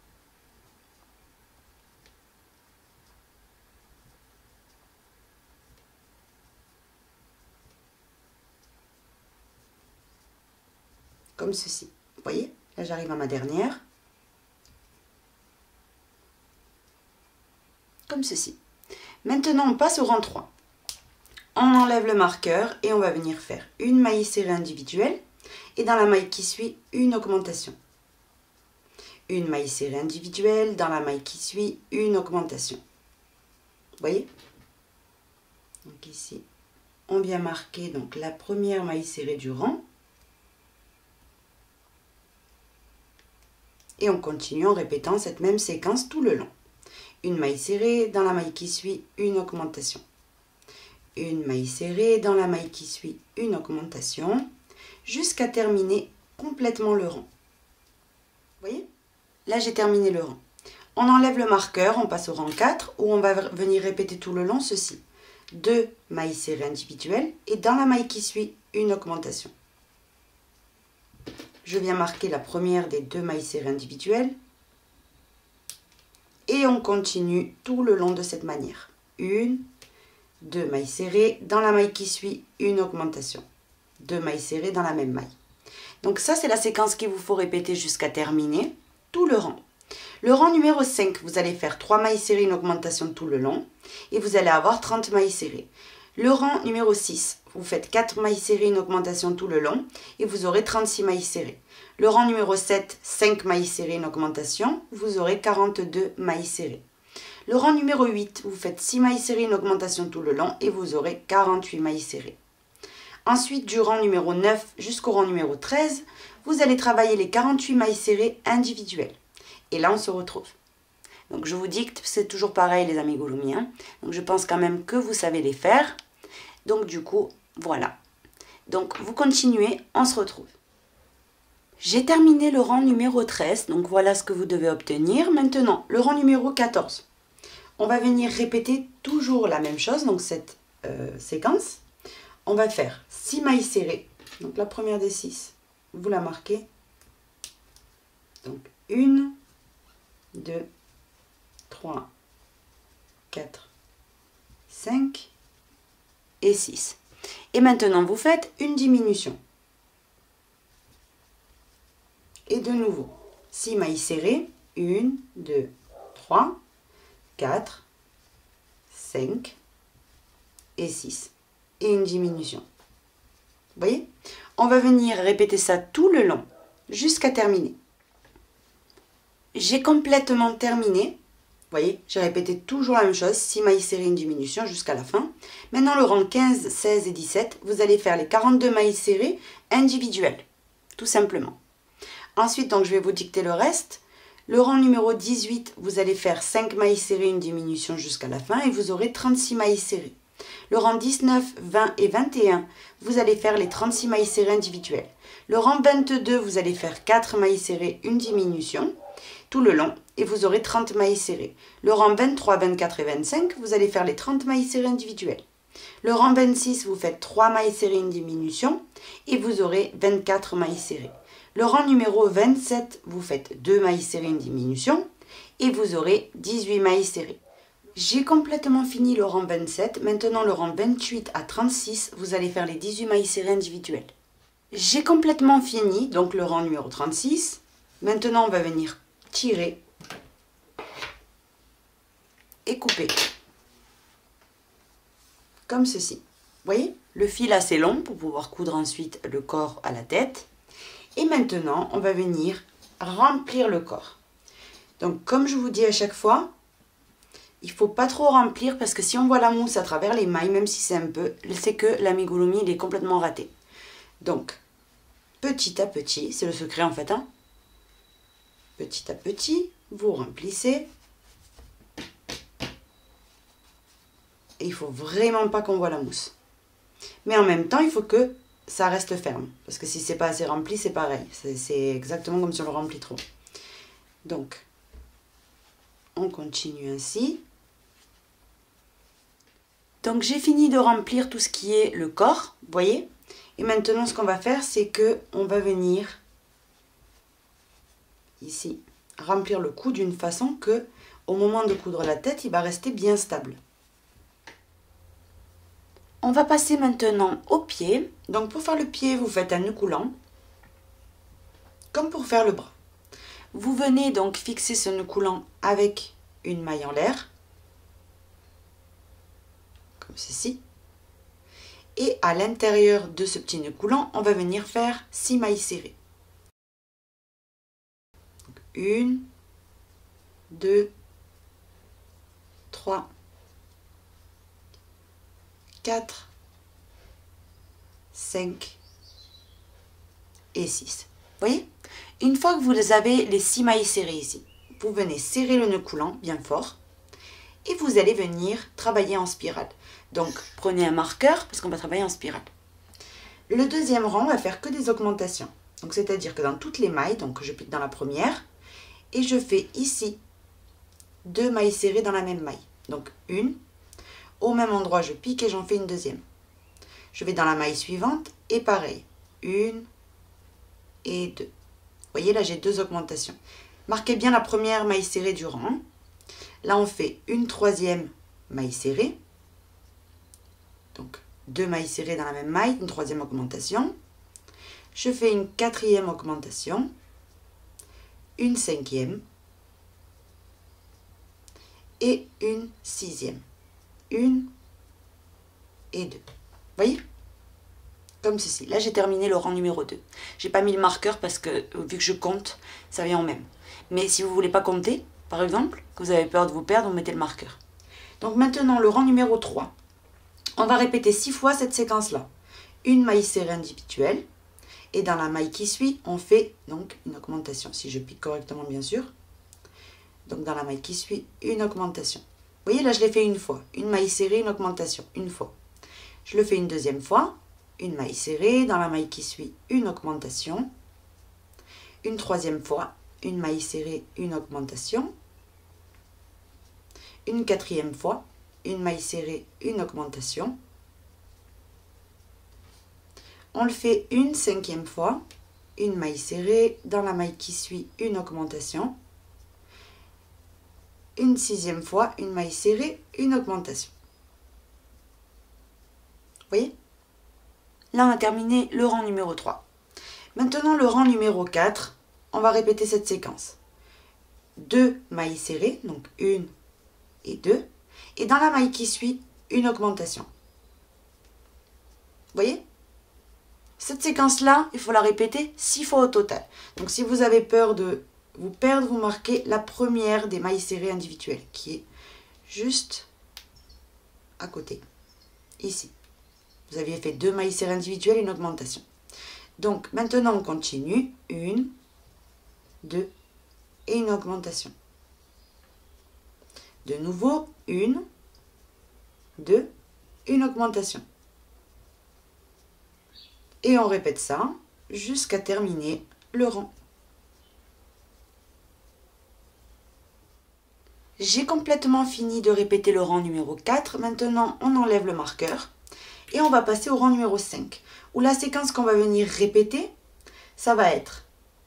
Comme ceci. Vous voyez? Là, j'arrive à ma dernière. Comme ceci. Maintenant, on passe au rang trois. On enlève le marqueur et on va venir faire une maille serrée individuelle. Et dans la maille qui suit, une augmentation. Une maille serrée individuelle. Dans la maille qui suit, une augmentation. Vous voyez? Donc ici, on vient marquer donc, la première maille serrée du rang. Et on continue en répétant cette même séquence tout le long. Une maille serrée, dans la maille qui suit, une augmentation. Une maille serrée, dans la maille qui suit, une augmentation, jusqu'à terminer complètement le rang. Vous voyez? Là, j'ai terminé le rang. On enlève le marqueur, on passe au rang quatre, où on va venir répéter tout le long ceci. Deux mailles serrées individuelles, et dans la maille qui suit, une augmentation. Je viens marquer la première des deux mailles serrées individuelles. Et on continue tout le long de cette manière. Une, deux mailles serrées. Dans la maille qui suit, une augmentation. Deux mailles serrées dans la même maille. Donc ça, c'est la séquence qu'il vous faut répéter jusqu'à terminer tout le rang. Le rang numéro cinq, vous allez faire trois mailles serrées, une augmentation tout le long. Et vous allez avoir trente mailles serrées. Le rang numéro six, vous faites quatre mailles serrées, une augmentation tout le long, et vous aurez trente-six mailles serrées. Le rang numéro sept, cinq mailles serrées, une augmentation, vous aurez quarante-deux mailles serrées. Le rang numéro huit, vous faites six mailles serrées, une augmentation tout le long, et vous aurez quarante-huit mailles serrées. Ensuite, du rang numéro neuf jusqu'au rang numéro treize, vous allez travailler les quarante-huit mailles serrées individuelles. Et là, on se retrouve. Donc, je vous dicte, c'est toujours pareil, les amis Gouloumi. Hein. Donc, je pense quand même que vous savez les faire. Donc, du coup, voilà. Donc, vous continuez, on se retrouve. J'ai terminé le rang numéro treize. Donc, voilà ce que vous devez obtenir. Maintenant, le rang numéro quatorze. On va venir répéter toujours la même chose, donc cette euh, séquence. On va faire six mailles serrées. Donc, la première des six, vous la marquez. Donc, une, deux, trois, quatre, cinq et six. Et maintenant, vous faites une diminution. Et de nouveau, six mailles serrées. un, deux, trois, quatre, cinq et six. Et une diminution. Vous voyez? On va venir répéter ça tout le long, jusqu'à terminer. J'ai complètement terminé. Vous voyez, j'ai répété toujours la même chose, six mailles serrées, une diminution jusqu'à la fin. Maintenant, le rang quinze, seize et dix-sept, vous allez faire les quarante-deux mailles serrées individuelles, tout simplement. Ensuite, donc, je vais vous dicter le reste. Le rang numéro dix-huit, vous allez faire cinq mailles serrées, une diminution jusqu'à la fin et vous aurez trente-six mailles serrées. Le rang dix-neuf, vingt et vingt et un, vous allez faire les trente-six mailles serrées individuelles. Le rang vingt-deux, vous allez faire quatre mailles serrées, une diminution, tout le long, et vous aurez trente mailles serrées. Le rang vingt-trois, vingt-quatre et vingt-cinq, vous allez faire les trente mailles serrées individuelles. Le rang vingt-six, vous faites trois mailles serrées, une diminution et vous aurez vingt-quatre mailles serrées. Le rang numéro vingt-sept, vous faites deux mailles serrées, une diminution et vous aurez dix-huit mailles serrées. J'ai complètement fini le rang vingt-sept. Maintenant, le rang vingt-huit à trente-six, vous allez faire les dix-huit mailles serrées individuelles. J'ai complètement fini, donc le rang numéro trente-six. Maintenant, on va venir tirer et couper. Comme ceci. Vous voyez, le fil assez long pour pouvoir coudre ensuite le corps à la tête. Et maintenant, on va venir remplir le corps. Donc, comme je vous dis à chaque fois, il ne faut pas trop remplir parce que si on voit la mousse à travers les mailles, même si c'est un peu, c'est que l'amigurumi, il est complètement raté. Donc, petit à petit, c'est le secret en fait, hein. Petit à petit, vous remplissez. Et il ne faut vraiment pas qu'on voit la mousse. Mais en même temps, il faut que ça reste ferme. Parce que si c'est pas assez rempli, c'est pareil. C'est exactement comme si on le remplit trop. Donc, on continue ainsi. Donc, j'ai fini de remplir tout ce qui est le corps, vous voyez. Et maintenant, ce qu'on va faire, c'est que on va venir ici remplir le cou d'une façon que, au moment de coudre la tête, il va rester bien stable. On va passer maintenant au pied. Donc, pour faire le pied, vous faites un nœud coulant, comme pour faire le bras. Vous venez donc fixer ce nœud coulant avec une maille en l'air, comme ceci. Et à l'intérieur de ce petit nœud coulant, on va venir faire six mailles serrées. Donc, une, deux, trois, quatre, cinq et six. Vous voyez? Une fois que vous avez les six mailles serrées ici, vous venez serrer le nœud coulant bien fort et vous allez venir travailler en spirale. Donc, prenez un marqueur parce qu'on va travailler en spirale. Le deuxième rang va faire que des augmentations. Donc, c'est-à-dire que dans toutes les mailles, donc je pique dans la première et je fais ici deux mailles serrées dans la même maille. Donc, une. Au même endroit, je pique et j'en fais une deuxième. Je vais dans la maille suivante et pareil. Une et deux. Vous voyez, là, j'ai deux augmentations. Marquez bien la première maille serrée du rang. Là, on fait une troisième maille serrée. Donc, deux mailles serrées dans la même maille, une troisième augmentation. Je fais une quatrième augmentation. Une cinquième. Et une sixième. Une et deux. Vous voyez? Comme ceci. Là, j'ai terminé le rang numéro deux. J'ai pas mis le marqueur parce que, vu que je compte, ça vient en même. Mais si vous voulez pas compter, par exemple, que vous avez peur de vous perdre, vous mettez le marqueur. Donc maintenant, le rang numéro trois. On va répéter six fois cette séquence-là. Une maille serrée individuelle. Et dans la maille qui suit, on fait donc une augmentation. Si je pique correctement, bien sûr. Donc dans la maille qui suit, une augmentation. Vous voyez, là, je l'ai fait une fois. Une maille serrée, une augmentation. Une fois. Je le fais une deuxième fois. Une maille serrée. Dans la maille qui suit, une augmentation. Une troisième fois. Une maille serrée, une augmentation. Une quatrième fois. Une maille serrée, une augmentation. On le fait une cinquième fois. Une maille serrée. Dans la maille qui suit, une augmentation. Une sixième fois, une maille serrée, une augmentation. Vous voyez? Là, on a terminé le rang numéro trois. Maintenant, le rang numéro quatre, on va répéter cette séquence. Deux mailles serrées, donc une et deux. Et dans la maille qui suit, une augmentation. Vous voyez? Cette séquence-là, il faut la répéter six fois au total. Donc, si vous avez peur de vous perdre, vous marquez la première des mailles serrées individuelles, qui est juste à côté, ici. Vous aviez fait deux mailles serrées individuelles et une augmentation. Donc, maintenant, on continue. Une, deux et une augmentation. De nouveau, une, deux, une augmentation. Et on répète ça jusqu'à terminer le rang. J'ai complètement fini de répéter le rang numéro quatre. Maintenant, on enlève le marqueur et on va passer au rang numéro cinq. Où la séquence qu'on va venir répéter, ça va être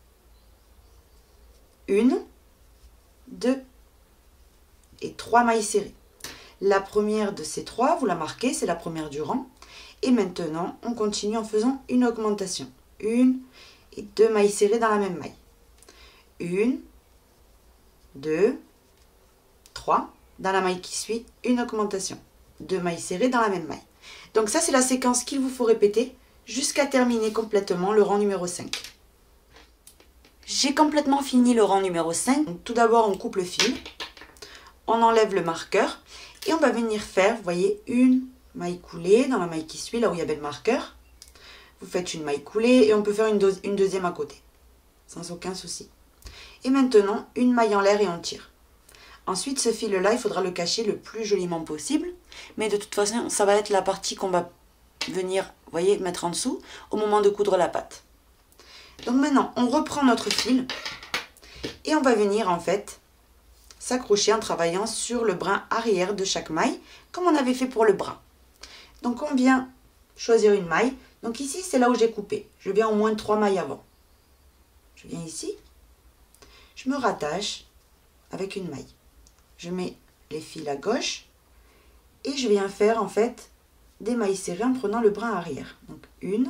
une, deux et trois mailles serrées. La première de ces trois, vous la marquez, c'est la première du rang. Et maintenant, on continue en faisant une augmentation. Une et deux mailles serrées dans la même maille. Une, deux, trois. Dans la maille qui suit, une augmentation. Deux mailles serrées dans la même maille. Donc ça, c'est la séquence qu'il vous faut répéter jusqu'à terminer complètement le rang numéro cinq. J'ai complètement fini le rang numéro cinq. Donc, tout d'abord, on coupe le fil. On enlève le marqueur. Et on va venir faire, vous voyez, une maille coulée dans la maille qui suit, là où il y avait le marqueur. Vous faites une maille coulée et on peut faire une, une deuxième à côté. Sans aucun souci. Et maintenant, une maille en l'air et on tire. Ensuite, ce fil-là, il faudra le cacher le plus joliment possible. Mais de toute façon, ça va être la partie qu'on va venir, vous voyez, mettre en dessous au moment de coudre la patte. Donc maintenant, on reprend notre fil et on va venir en fait s'accrocher en travaillant sur le brin arrière de chaque maille, comme on avait fait pour le bras. Donc on vient choisir une maille. Donc ici, c'est là où j'ai coupé. Je viens au moins trois mailles avant. Je viens ici, je me rattache avec une maille. Je mets les fils à gauche et je viens faire en fait des mailles serrées en prenant le brin arrière. Donc une,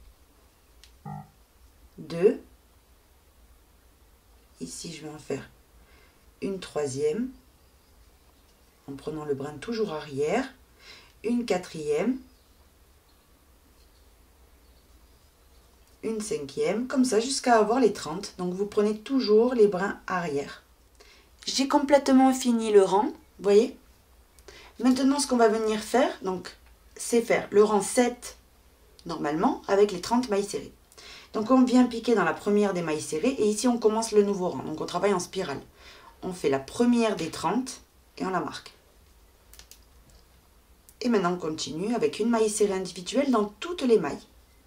deux, ici je vais en faire une troisième en prenant le brin toujours arrière, une quatrième, une cinquième, comme ça jusqu'à avoir les trente. Donc vous prenez toujours les brins arrière. J'ai complètement fini le rang, vous voyez. Maintenant ce qu'on va venir faire, donc c'est faire le rang sept normalement avec les trente mailles serrées. Donc on vient piquer dans la première des mailles serrées et ici on commence le nouveau rang. Donc on travaille en spirale. On fait la première des trente et on la marque. Et maintenant on continue avec une maille serrée individuelle dans toutes les mailles.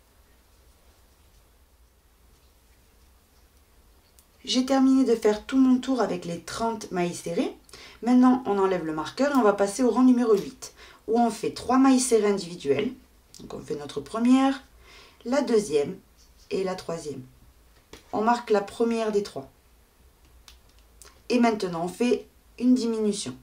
J'ai terminé de faire tout mon tour avec les trente mailles serrées. Maintenant on enlève le marqueur et on va passer au rang numéro huit où on fait trois mailles serrées individuelles. Donc on fait notre première, la deuxième et la troisième. On marque la première des trois. Et maintenant, on fait une diminution.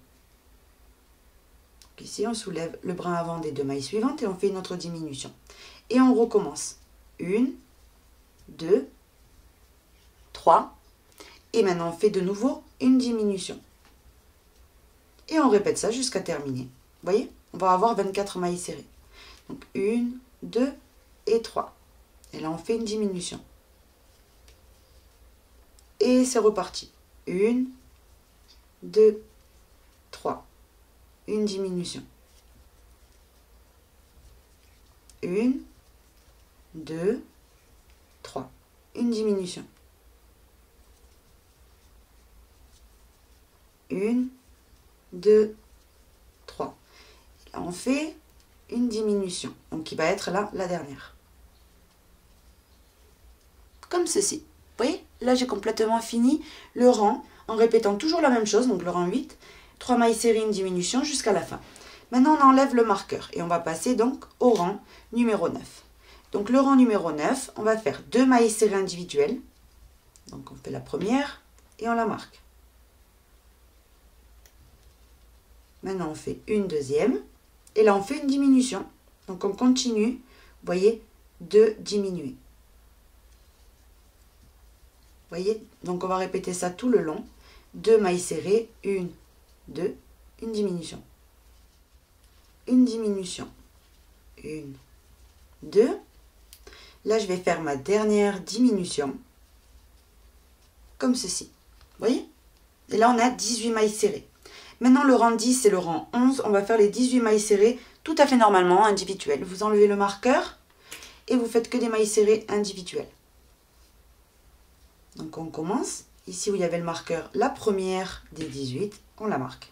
Donc ici, on soulève le brin avant des deux mailles suivantes et on fait une autre diminution. Et on recommence. Une, deux, trois. Et maintenant, on fait de nouveau une diminution. Et on répète ça jusqu'à terminer. Vous voyez, on va avoir vingt-quatre mailles serrées. Donc une, deux et trois. Et là, on fait une diminution. Et c'est reparti. Une, deux, trois. Une diminution. Une, deux, trois. Une diminution. Une, deux, trois. Là, on fait une diminution. Donc, qui va être là, la dernière. Comme ceci. Vous voyez, là j'ai complètement fini le rang en répétant toujours la même chose, donc le rang huit, trois mailles serrées, une diminution jusqu'à la fin. Maintenant on enlève le marqueur et on va passer donc au rang numéro neuf. Donc le rang numéro neuf, on va faire deux mailles serrées individuelles. Donc on fait la première et on la marque. Maintenant on fait une deuxième et là on fait une diminution. Donc on continue, vous voyez, de diminuer. Vous voyez, donc on va répéter ça tout le long. Deux mailles serrées, une, deux, une diminution. Une diminution. Une, deux. Là, je vais faire ma dernière diminution. Comme ceci. Vous voyez? Et là, on a dix-huit mailles serrées. Maintenant, le rang dix et le rang onze, on va faire les dix-huit mailles serrées tout à fait normalement, individuelles. Vous enlevez le marqueur et vous faites que des mailles serrées individuelles. Donc on commence, ici où il y avait le marqueur, la première des dix-huit, on la marque.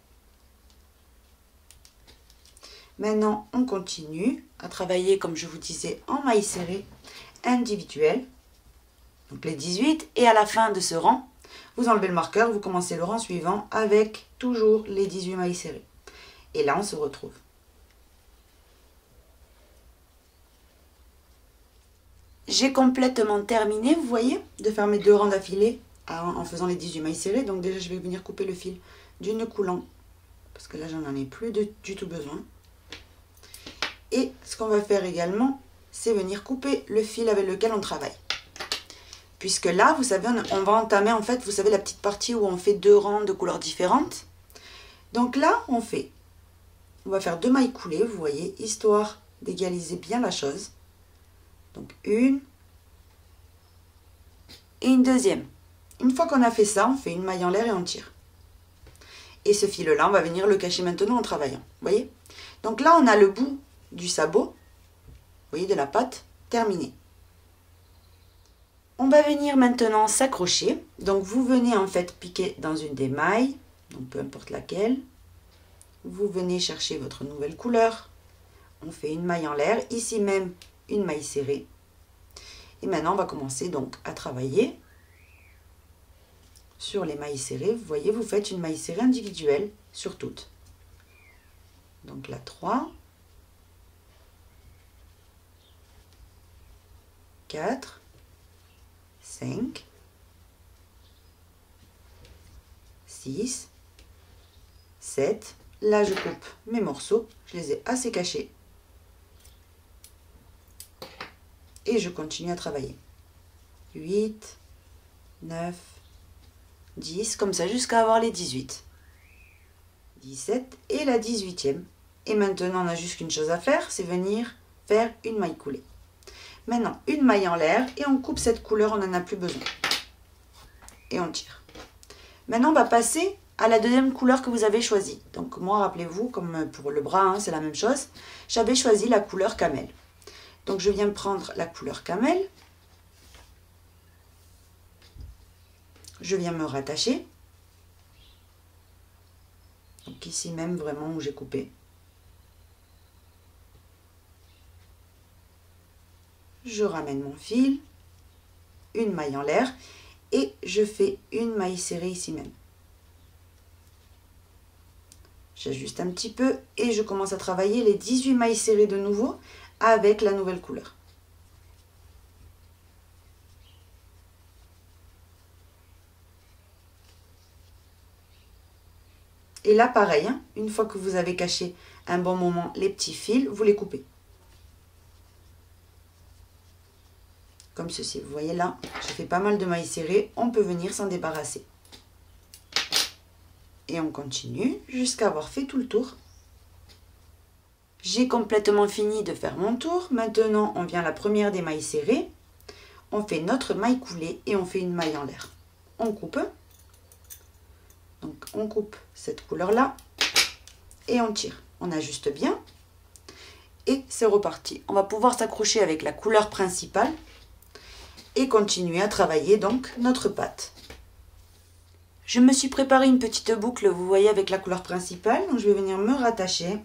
Maintenant, on continue à travailler, comme je vous disais, en mailles serrées individuelles. Donc les dix-huit, et à la fin de ce rang, Vous enlevez le marqueur, vous commencez le rang suivant avec toujours les dix-huit mailles serrées. Et là, on se retrouve. J'ai complètement terminé, vous voyez, de faire mes deux rangs d'affilée en faisant les dix-huit mailles serrées. Donc déjà, je vais venir couper le fil du nœud coulant parce que là, j'en ai plus de, du tout besoin. Et ce qu'on va faire également, c'est venir couper le fil avec lequel on travaille. Puisque là, vous savez, on va entamer, en fait, vous savez, la petite partie où on fait deux rangs de couleurs différentes. Donc là, on fait, on va faire deux mailles coulées, vous voyez, histoire d'égaliser bien la chose. Donc une et une deuxième. Une fois qu'on a fait ça, on fait une maille en l'air et on tire. Et ce fil-là, on va venir le cacher maintenant en travaillant. Vous voyez? Donc là, on a le bout du sabot, vous voyez, de la patte, terminé. On va venir maintenant s'accrocher. Donc vous venez en fait piquer dans une des mailles, donc peu importe laquelle. Vous venez chercher votre nouvelle couleur. On fait une maille en l'air, ici même une maille serrée. Et maintenant, on va commencer donc à travailler sur les mailles serrées. Vous voyez, vous faites une maille serrée individuelle sur toutes. Donc là, trois, quatre, cinq, six, sept. Là, je coupe mes morceaux. Je les ai assez cachés. Et je continue à travailler. huit, neuf, dix, comme ça jusqu'à avoir les dix-huit. dix-sept et la dix-huitième. Et maintenant, on n'a juste qu'une chose à faire, c'est venir faire une maille coulée. Maintenant, une maille en l'air et on coupe cette couleur, on n'en a plus besoin. Et on tire. Maintenant, on va passer à la deuxième couleur que vous avez choisie. Donc moi, rappelez-vous, comme pour le bras, hein, c'est la même chose. J'avais choisi la couleur camel. Donc je viens prendre la couleur camel. Je viens me rattacher. Donc ici même, vraiment, où j'ai coupé. Je ramène mon fil, une maille en l'air et je fais une maille serrée ici même. J'ajuste un petit peu et je commence à travailler les dix-huit mailles serrées de nouveau avec la nouvelle couleur. Et là, pareil, hein, une fois que vous avez caché un bon moment les petits fils, vous les coupez. Comme ceci, vous voyez là, j'ai fait pas mal de mailles serrées, on peut venir s'en débarrasser. Et on continue jusqu'à avoir fait tout le tour. J'ai complètement fini de faire mon tour. Maintenant, on vient à la première des mailles serrées. On fait notre maille coulée et on fait une maille en l'air. On coupe. Donc, on coupe cette couleur-là et on tire. On ajuste bien et c'est reparti. On va pouvoir s'accrocher avec la couleur principale et continuer à travailler donc notre patte. Je me suis préparé une petite boucle, vous voyez, avec la couleur principale. Donc, je vais venir me rattacher.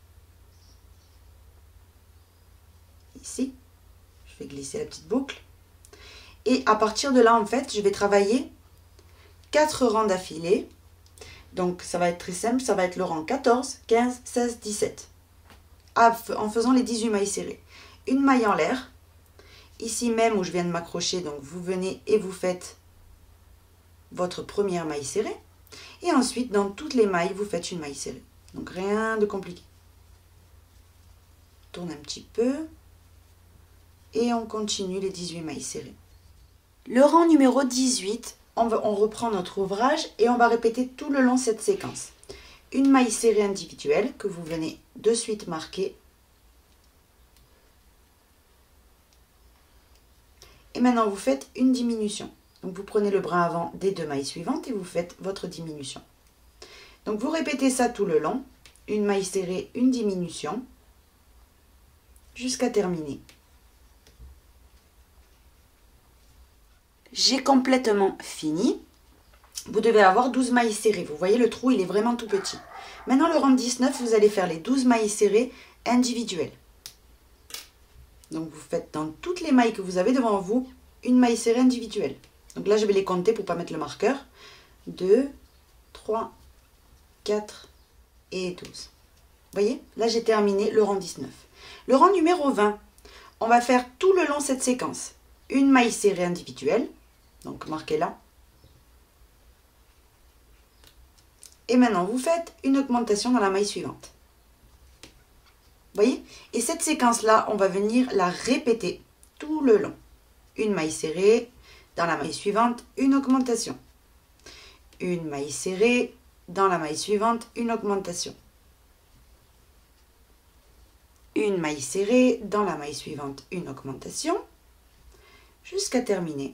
Ici, je vais glisser la petite boucle. Et à partir de là, en fait, je vais travailler quatre rangs d'affilée. Donc, ça va être très simple. Ça va être le rang quatorze, quinze, seize, dix-sept. En faisant les dix-huit mailles serrées. Une maille en l'air. Ici même où je viens de m'accrocher, donc vous venez et vous faites votre première maille serrée. Et ensuite, dans toutes les mailles, vous faites une maille serrée. Donc, rien de compliqué. Tourne un petit peu. Et on continue les dix-huit mailles serrées. Le rang numéro dix-huit, on, va, on reprend notre ouvrage et on va répéter tout le long cette séquence. Une maille serrée individuelle que vous venez de suite marquer. Et maintenant, vous faites une diminution. Donc, vous prenez le bras avant des deux mailles suivantes et vous faites votre diminution. Donc, vous répétez ça tout le long. Une maille serrée, une diminution, jusqu'à terminer. J'ai complètement fini. Vous devez avoir douze mailles serrées. Vous voyez, le trou, il est vraiment tout petit. Maintenant, le rang dix-neuf, vous allez faire les douze mailles serrées individuelles. Donc, vous faites dans toutes les mailles que vous avez devant vous, une maille serrée individuelle. Donc là, je vais les compter pour ne pas mettre le marqueur. deux, trois, quatre et douze. Vous voyez, là, j'ai terminé le rang dix-neuf. Le rang numéro vingt, on va faire tout le long cette séquence. Une maille serrée individuelle, donc marquez là. Et maintenant, vous faites une augmentation dans la maille suivante. Vous voyez? Et cette séquence-là, on va venir la répéter tout le long. Une maille serrée, dans la maille suivante, une augmentation. Une maille serrée, dans la maille suivante, une augmentation. Une maille serrée, dans la maille suivante, une augmentation, jusqu'à terminer.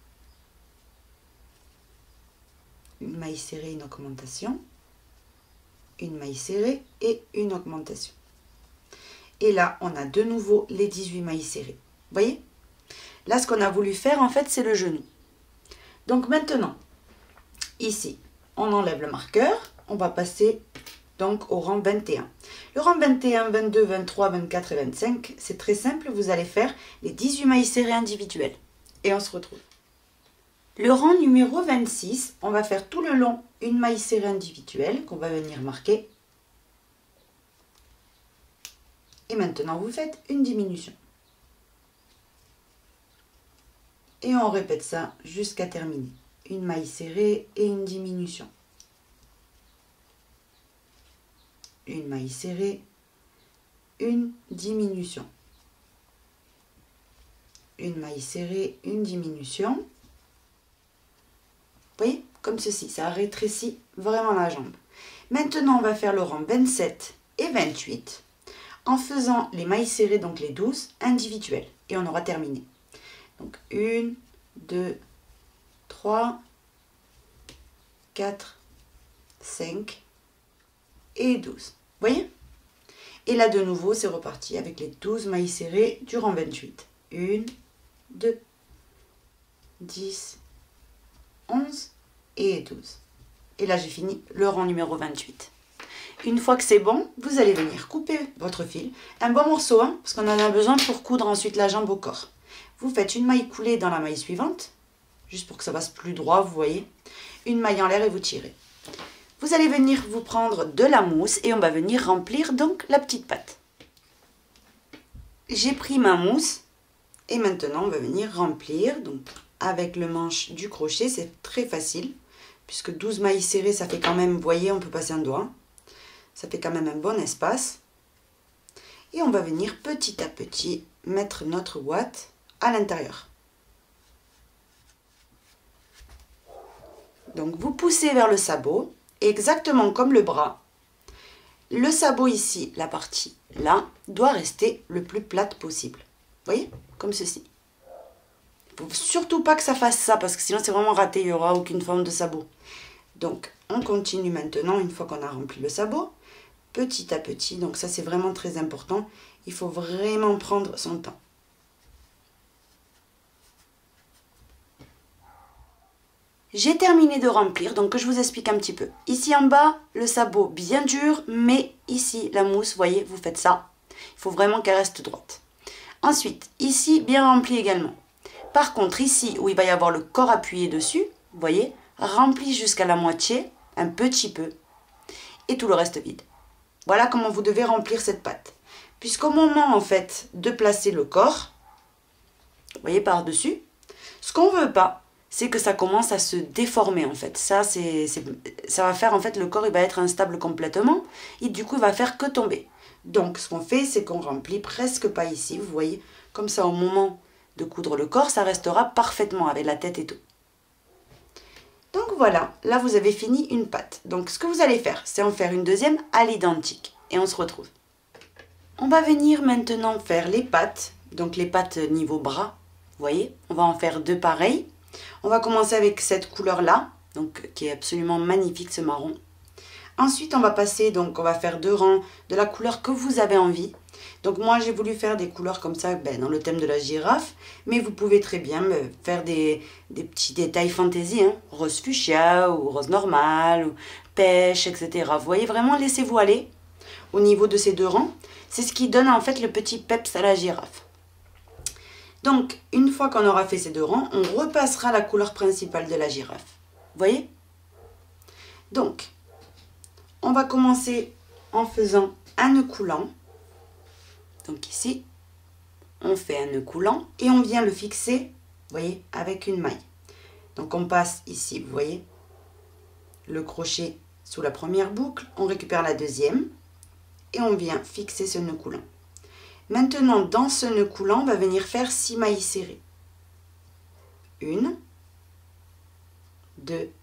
Une maille serrée, une augmentation, une maille serrée et une augmentation. Et là, on a de nouveau les dix-huit mailles serrées. Vous voyez? Là, ce qu'on a voulu faire, en fait, c'est le genou. Donc maintenant, ici, on enlève le marqueur. On va passer donc au rang vingt et un. Le rang vingt et un, vingt-deux, vingt-trois, vingt-quatre et vingt-cinq, c'est très simple. Vous allez faire les dix-huit mailles serrées individuelles. Et on se retrouve. Le rang numéro vingt-six, on va faire tout le long une maille serrée individuelle qu'on va venir marquer. Et maintenant, vous faites une diminution. Et on répète ça jusqu'à terminer. Une maille serrée et une diminution. Une maille serrée, une diminution. Une maille serrée, une diminution. Vous voyez, comme ceci, ça rétrécit vraiment la jambe. Maintenant, on va faire le rang vingt-sept et vingt-huit en faisant les mailles serrées, donc les douze, individuelles. Et on aura terminé. Donc, une, deux, trois, quatre, cinq et douze. Vous voyez? Et là, de nouveau, c'est reparti avec les douze mailles serrées du rang vingt-huit. un, deux, dix, onze et douze. Et là, j'ai fini le rang numéro vingt-huit. Une fois que c'est bon, vous allez venir couper votre fil. Un bon morceau, hein, parce qu'on en a besoin pour coudre ensuite la jambe au corps. Vous faites une maille coulée dans la maille suivante, juste pour que ça passe plus droit, vous voyez. Une maille en l'air et vous tirez. Vous allez venir vous prendre de la mousse et on va venir remplir donc la petite pâte. J'ai pris ma mousse et maintenant on va venir remplir. Donc avec le manche du crochet, c'est très facile. Puisque douze mailles serrées, ça fait quand même, vous voyez, on peut passer un doigt. Ça fait quand même un bon espace. Et on va venir petit à petit mettre notre ouate à l'intérieur. Donc vous poussez vers le sabot, exactement comme le bras. Le sabot ici, la partie là, doit rester le plus plate possible. Vous voyez, comme ceci. Il ne faut surtout pas que ça fasse ça, parce que sinon c'est vraiment raté, il n'y aura aucune forme de sabot. Donc on continue maintenant, une fois qu'on a rempli le sabot, petit à petit. Donc ça c'est vraiment très important, il faut vraiment prendre son temps. J'ai terminé de remplir, donc je vous explique un petit peu. Ici en bas, le sabot bien dur, mais ici la mousse, vous voyez, vous faites ça. Il faut vraiment qu'elle reste droite. Ensuite, ici, bien rempli également. Par contre, ici, où il va y avoir le corps appuyé dessus, vous voyez, rempli jusqu'à la moitié, un petit peu, et tout le reste vide. Voilà comment vous devez remplir cette pâte. Puisqu'au moment, en fait, de placer le corps, vous voyez, par-dessus, ce qu'on ne veut pas, c'est que ça commence à se déformer, en fait. Ça, c'est, c'est, ça va faire, en fait, le corps, il va être instable complètement, et du coup, il va faire que tomber. Donc, ce qu'on fait, c'est qu'on remplit presque pas ici, vous voyez, comme ça, au moment de coudre le corps, ça restera parfaitement avec la tête et tout. Donc voilà, là vous avez fini une pâte. Donc ce que vous allez faire, c'est en faire une deuxième à l'identique. Et on se retrouve. On va venir maintenant faire les pattes. Donc les pattes niveau bras, vous voyez. On va en faire deux pareilles. On va commencer avec cette couleur-là, donc qui est absolument magnifique, ce marron. Ensuite, on va passer, donc on va faire deux rangs de la couleur que vous avez envie. Donc moi, j'ai voulu faire des couleurs comme ça, ben, dans le thème de la girafe. Mais vous pouvez très bien faire des, des petits détails fantaisie, hein, rose fuchsia ou rose normale, ou pêche, et cetera. Vous voyez, vraiment, laissez-vous aller au niveau de ces deux rangs. C'est ce qui donne en fait le petit peps à la girafe. Donc, une fois qu'on aura fait ces deux rangs, on repassera la couleur principale de la girafe. Vous voyez? Donc, on va commencer en faisant un nœud coulant. Donc ici, on fait un nœud coulant et on vient le fixer, vous voyez, avec une maille. Donc on passe ici, vous voyez, le crochet sous la première boucle, on récupère la deuxième et on vient fixer ce nœud coulant. Maintenant, dans ce nœud coulant, on va venir faire six mailles serrées. Une, deux,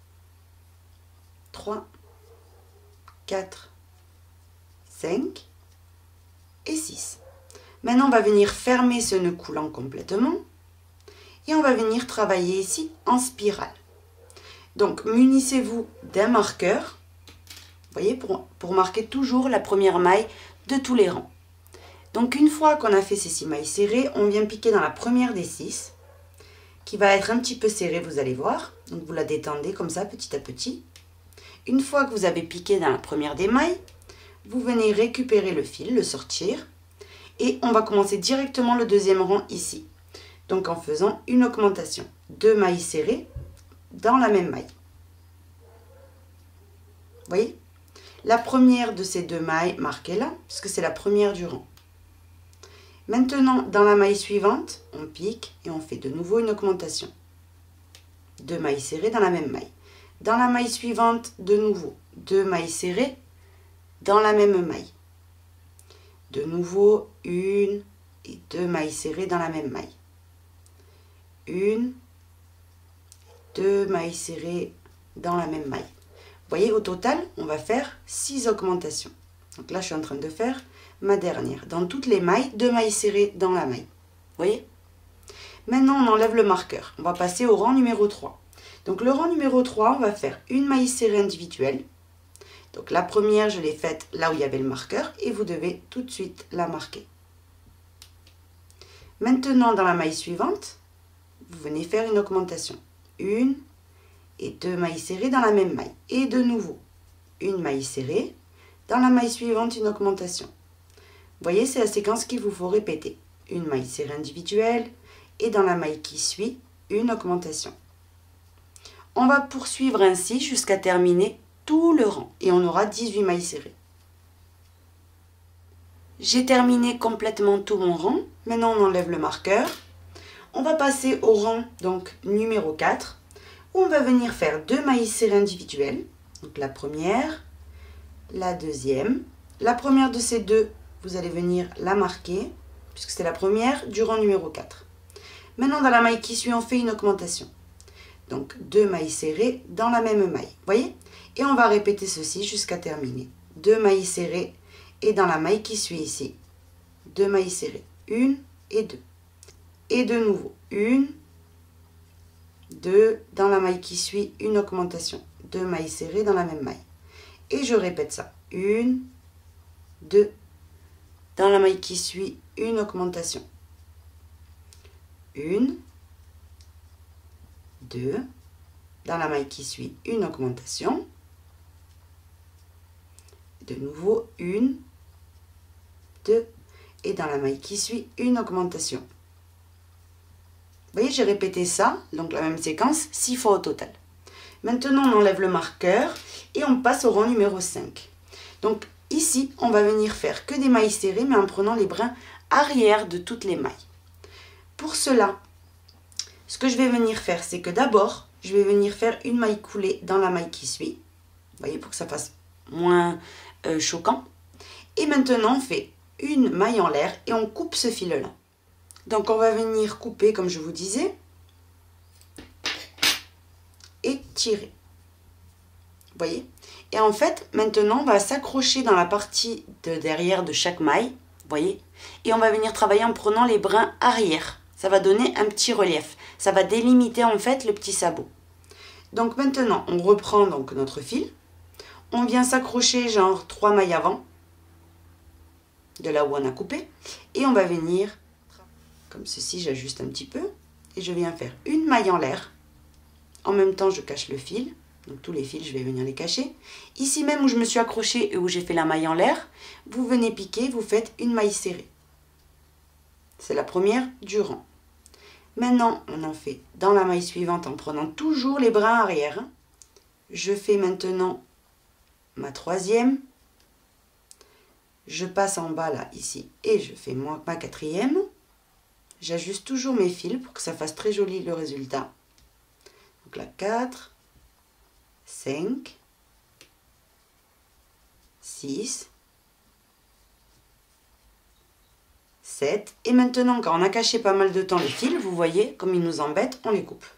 trois, quatre, cinq et six. Maintenant, on va venir fermer ce nœud coulant complètement et on va venir travailler ici en spirale. Donc, munissez-vous d'un marqueur, vous voyez, pour, pour marquer toujours la première maille de tous les rangs. Donc, une fois qu'on a fait ces six mailles serrées, on vient piquer dans la première des six, qui va être un petit peu serrée, vous allez voir. Donc, vous la détendez comme ça, petit à petit. Une fois que vous avez piqué dans la première des mailles, vous venez récupérer le fil, le sortir, et on va commencer directement le deuxième rang ici. Donc, en faisant une augmentation. Deux mailles serrées dans la même maille. Vous voyez? La première de ces deux mailles, marquez-la, puisque c'est la première du rang. Maintenant, dans la maille suivante, on pique et on fait de nouveau une augmentation. Deux mailles serrées dans la même maille. Dans la maille suivante, de nouveau, deux mailles serrées dans la même maille. De nouveau, une et deux mailles serrées dans la même maille. Une, deux mailles serrées dans la même maille. Vous voyez, au total, on va faire six augmentations. Donc là, je suis en train de faire ma dernière. Dans toutes les mailles, deux mailles serrées dans la maille. Vous voyez? Maintenant, on enlève le marqueur. On va passer au rang numéro trois. Donc, le rang numéro trois, on va faire une maille serrée individuelle. Donc, la première, je l'ai faite là où il y avait le marqueur et vous devez tout de suite la marquer. Maintenant, dans la maille suivante, vous venez faire une augmentation. Une et deux mailles serrées dans la même maille. Et de nouveau, une maille serrée. Dans la maille suivante, une augmentation. Vous voyez, c'est la séquence qu'il vous faut répéter. Une maille serrée individuelle et dans la maille qui suit, une augmentation. On va poursuivre ainsi jusqu'à terminer tout le rang et on aura dix-huit mailles serrées. J'ai terminé complètement tout mon rang. Maintenant, on enlève le marqueur. On va passer au rang donc numéro quatre où on va venir faire deux mailles serrées individuelles. Donc la première, la deuxième. La première de ces deux, vous allez venir la marquer puisque c'est la première du rang numéro quatre. Maintenant, dans la maille qui suit, on fait une augmentation. Donc, deux mailles serrées dans la même maille. Vous voyez? Et on va répéter ceci jusqu'à terminer. Deux mailles serrées et dans la maille qui suit ici, deux mailles serrées. Une et deux. Et de nouveau, une, deux, dans la maille qui suit, une augmentation. Deux mailles serrées dans la même maille. Et je répète ça. Une, deux, dans la maille qui suit, une augmentation. Une, deux, dans la maille qui suit, une augmentation. De nouveau, une, deux, et dans la maille qui suit, une augmentation. Vous voyez, j'ai répété ça, donc la même séquence, six fois au total. Maintenant, on enlève le marqueur et on passe au rang numéro cinq. Donc ici, on va venir faire que des mailles serrées, mais en prenant les brins arrière de toutes les mailles. Pour cela, ce que je vais venir faire, c'est que d'abord, je vais venir faire une maille coulée dans la maille qui suit. Vous voyez, pour que ça fasse moins euh, choquant. Et maintenant, on fait une maille en l'air et on coupe ce fil-là. Donc, on va venir couper, comme je vous disais, et tirer. Vous voyez? Et en fait, maintenant, on va s'accrocher dans la partie de derrière de chaque maille. Vous voyez? Et on va venir travailler en prenant les brins arrière. Ça va donner un petit relief. Ça va délimiter en fait le petit sabot. Donc maintenant, on reprend donc notre fil. On vient s'accrocher genre trois mailles avant, de là où on a coupé. Et on va venir, comme ceci, j'ajuste un petit peu. Et je viens faire une maille en l'air. En même temps, je cache le fil. Donc tous les fils, je vais venir les cacher. Ici même où je me suis accrochée et où j'ai fait la maille en l'air, vous venez piquer, vous faites une maille serrée. C'est la première du rang. Maintenant, on en fait dans la maille suivante en prenant toujours les brins arrière. Je fais maintenant ma troisième. Je passe en bas là, ici, et je fais ma quatrième. J'ajuste toujours mes fils pour que ça fasse très joli le résultat. Donc là, quatre, cinq, six, sept. Et maintenant, quand on a caché pas mal de temps les fils, vous voyez, comme ils nous embêtent, on les coupe.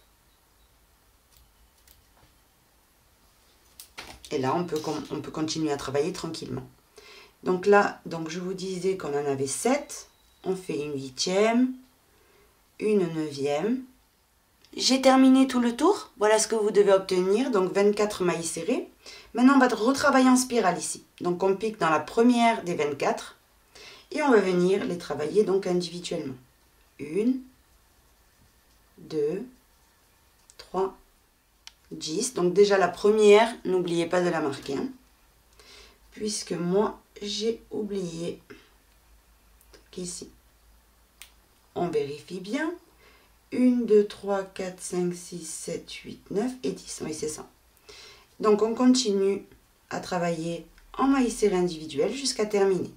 Et là, on peut, on peut continuer à travailler tranquillement. Donc là, donc je vous disais qu'on en avait sept. On fait une huitième, une neuvième. J'ai terminé tout le tour. Voilà ce que vous devez obtenir. Donc vingt-quatre mailles serrées. Maintenant, on va retravailler en spirale ici. Donc on pique dans la première des vingt-quatre. Et on va venir les travailler donc individuellement. Une, deux, trois, dix. Donc déjà la première, n'oubliez pas de la marquer. Hein, puisque moi, j'ai oublié. Donc ici, on vérifie bien. un, deux, trois, quatre, cinq, six, sept, huit, neuf et dix. Oui, c'est ça. Donc on continue à travailler en mailles serrées individuelles jusqu'à terminer.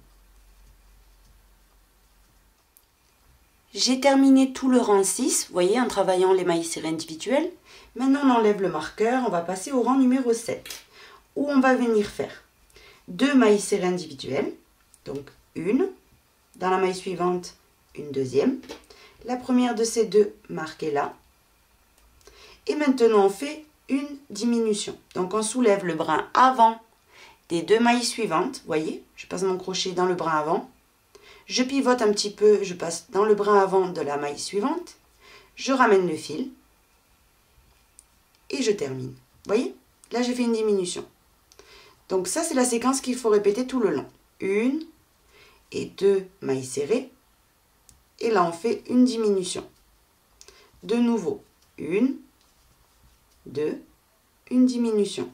J'ai terminé tout le rang six, vous voyez, en travaillant les mailles serrées individuelles. Maintenant, on enlève le marqueur, on va passer au rang numéro sept, où on va venir faire deux mailles serrées individuelles, donc une, dans la maille suivante, une deuxième. La première de ces deux marquée là. Et maintenant, on fait une diminution. Donc, on soulève le brin avant des deux mailles suivantes, vous voyez, je passe mon crochet dans le brin avant. Je pivote un petit peu, je passe dans le brin avant de la maille suivante. Je ramène le fil. Et je termine. Vous voyez? Là, j'ai fait une diminution. Donc ça, c'est la séquence qu'il faut répéter tout le long. Une et deux mailles serrées. Et là, on fait une diminution. De nouveau, une, deux, une diminution.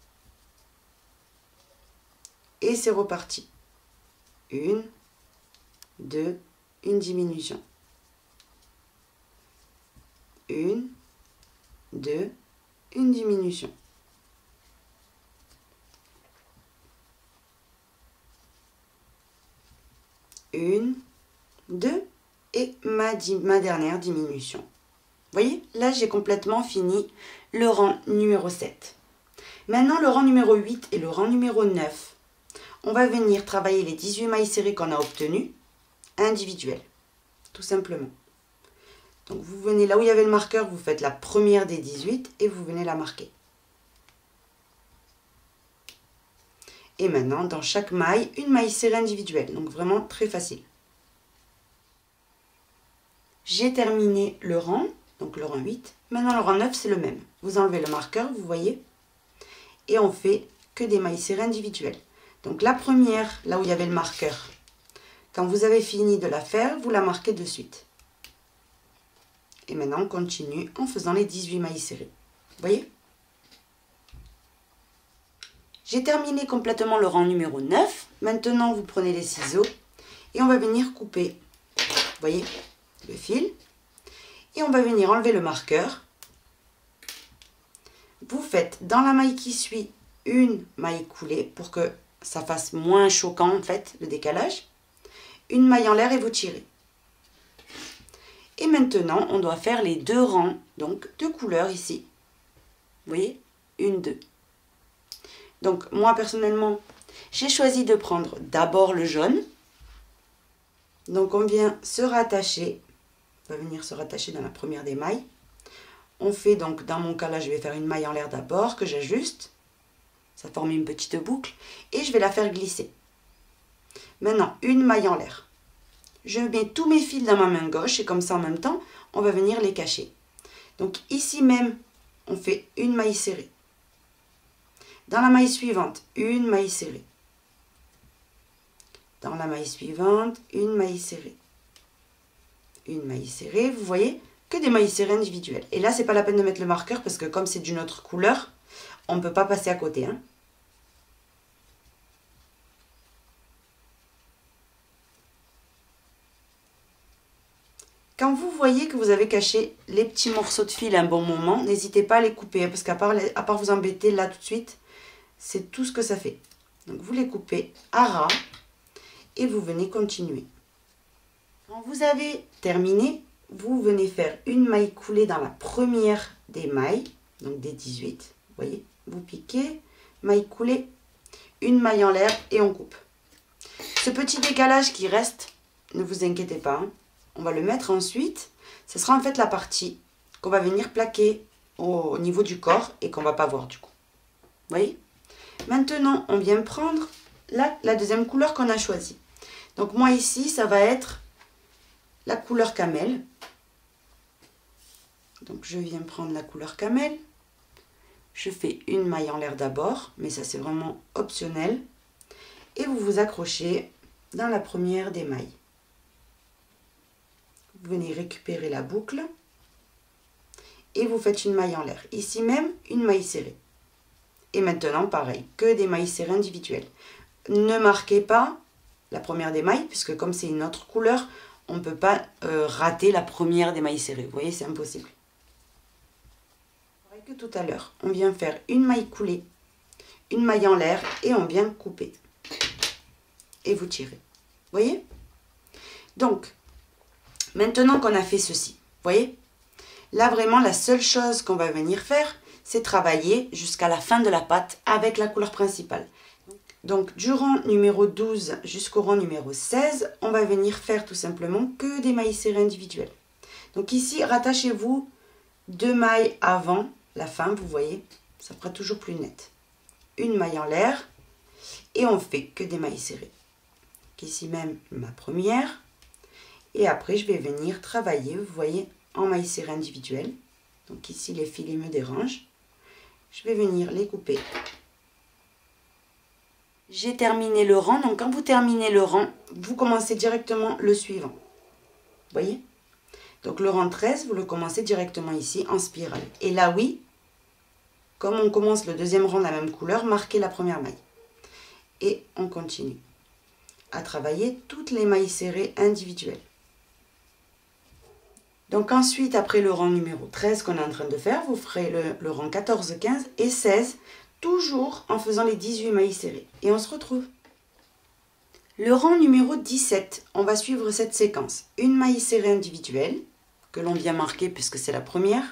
Et c'est reparti. Une, deux, une diminution. Une, deux, une diminution. Une, deux, et ma, ma dernière diminution. Vous voyez, là j'ai complètement fini le rang numéro sept. Maintenant le rang numéro huit et le rang numéro neuf. On va venir travailler les dix-huit mailles serrées qu'on a obtenues individuelles, tout simplement. Donc vous venez là où il y avait le marqueur, vous faites la première des dix-huit et vous venez la marquer. Et maintenant, dans chaque maille, une maille serrée individuelle. Donc vraiment très facile. J'ai terminé le rang, donc le rang huit. Maintenant le rang neuf, c'est le même. Vous enlevez le marqueur, vous voyez. Et on fait que des mailles serrées individuelles. Donc la première, là où il y avait le marqueur, quand vous avez fini de la faire, vous la marquez de suite. Et maintenant, on continue en faisant les dix-huit mailles serrées. Vous voyez? J'ai terminé complètement le rang numéro neuf. Maintenant, vous prenez les ciseaux et on va venir couper, vous voyez, le fil. Et on va venir enlever le marqueur. Vous faites dans la maille qui suit une maille coulée pour que ça fasse moins choquant en fait, le décalage. Une maille en l'air et vous tirez. Et maintenant, on doit faire les deux rangs, donc deux couleurs ici. Vous voyez? Une, deux. Donc, moi, personnellement, j'ai choisi de prendre d'abord le jaune. Donc, on vient se rattacher. On va venir se rattacher dans la première des mailles. On fait donc, dans mon cas là, je vais faire une maille en l'air d'abord, que j'ajuste. Ça forme une petite boucle. Et je vais la faire glisser. Maintenant, une maille en l'air. Je mets tous mes fils dans ma main gauche et comme ça en même temps, on va venir les cacher. Donc ici même, on fait une maille serrée. Dans la maille suivante, une maille serrée. Dans la maille suivante, une maille serrée. Une maille serrée, vous voyez, que des mailles serrées individuelles. Et là, c'est pas la peine de mettre le marqueur parce que comme c'est d'une autre couleur, on ne peut pas passer à côté. Hein. Quand vous voyez voyez que vous avez caché les petits morceaux de fil un bon moment, n'hésitez pas à les couper, parce qu'à part, les, à part vous embêter là tout de suite, c'est tout ce que ça fait. Donc vous les coupez à ras et vous venez continuer. Quand vous avez terminé, vous venez faire une maille coulée dans la première des mailles, donc des dix-huit, vous voyez, vous piquez, maille coulée, une maille en l'air et on coupe. Ce petit décalage qui reste, ne vous inquiétez pas, hein, on va le mettre ensuite, ce sera en fait la partie qu'on va venir plaquer au niveau du corps et qu'on ne va pas voir du coup. Vous voyez? Maintenant, on vient prendre la, la deuxième couleur qu'on a choisie. Donc moi ici, ça va être la couleur camel. Donc je viens prendre la couleur camel. Je fais une maille en l'air d'abord, mais ça c'est vraiment optionnel. Et vous vous accrochez dans la première des mailles. Vous venez récupérer la boucle et vous faites une maille en l'air. Ici même, une maille serrée. Et maintenant, pareil, que des mailles serrées individuelles. Ne marquez pas la première des mailles, puisque comme c'est une autre couleur, on ne peut pas euh, rater la première des mailles serrées. Vous voyez, c'est impossible. Pareil que tout à l'heure, on vient faire une maille coulée, une maille en l'air et on vient couper. Et vous tirez. Vous voyez? Donc, maintenant qu'on a fait ceci, vous voyez? Là, vraiment, la seule chose qu'on va venir faire, c'est travailler jusqu'à la fin de la patte avec la couleur principale. Donc, du rang numéro douze jusqu'au rang numéro seize, on va venir faire tout simplement que des mailles serrées individuelles. Donc ici, rattachez-vous deux mailles avant la fin, vous voyez, ça fera toujours plus net. Une maille en l'air et on fait que des mailles serrées. Donc ici même, ma première. Et après, je vais venir travailler, vous voyez, en mailles serrées individuelles. Donc ici, les filets me dérangent. Je vais venir les couper. J'ai terminé le rang. Donc, quand vous terminez le rang, vous commencez directement le suivant. Vous voyez? Donc, le rang treize, vous le commencez directement ici, en spirale. Et là, oui, comme on commence le deuxième rang de la même couleur, marquez la première maille. Et on continue à travailler toutes les mailles serrées individuelles. Donc ensuite, après le rang numéro treize qu'on est en train de faire, vous ferez le, le rang quatorze, quinze et seize, toujours en faisant les dix-huit mailles serrées. Et on se retrouve. Le rang numéro dix-sept, on va suivre cette séquence. Une maille serrée individuelle, que l'on vient marquer puisque c'est la première.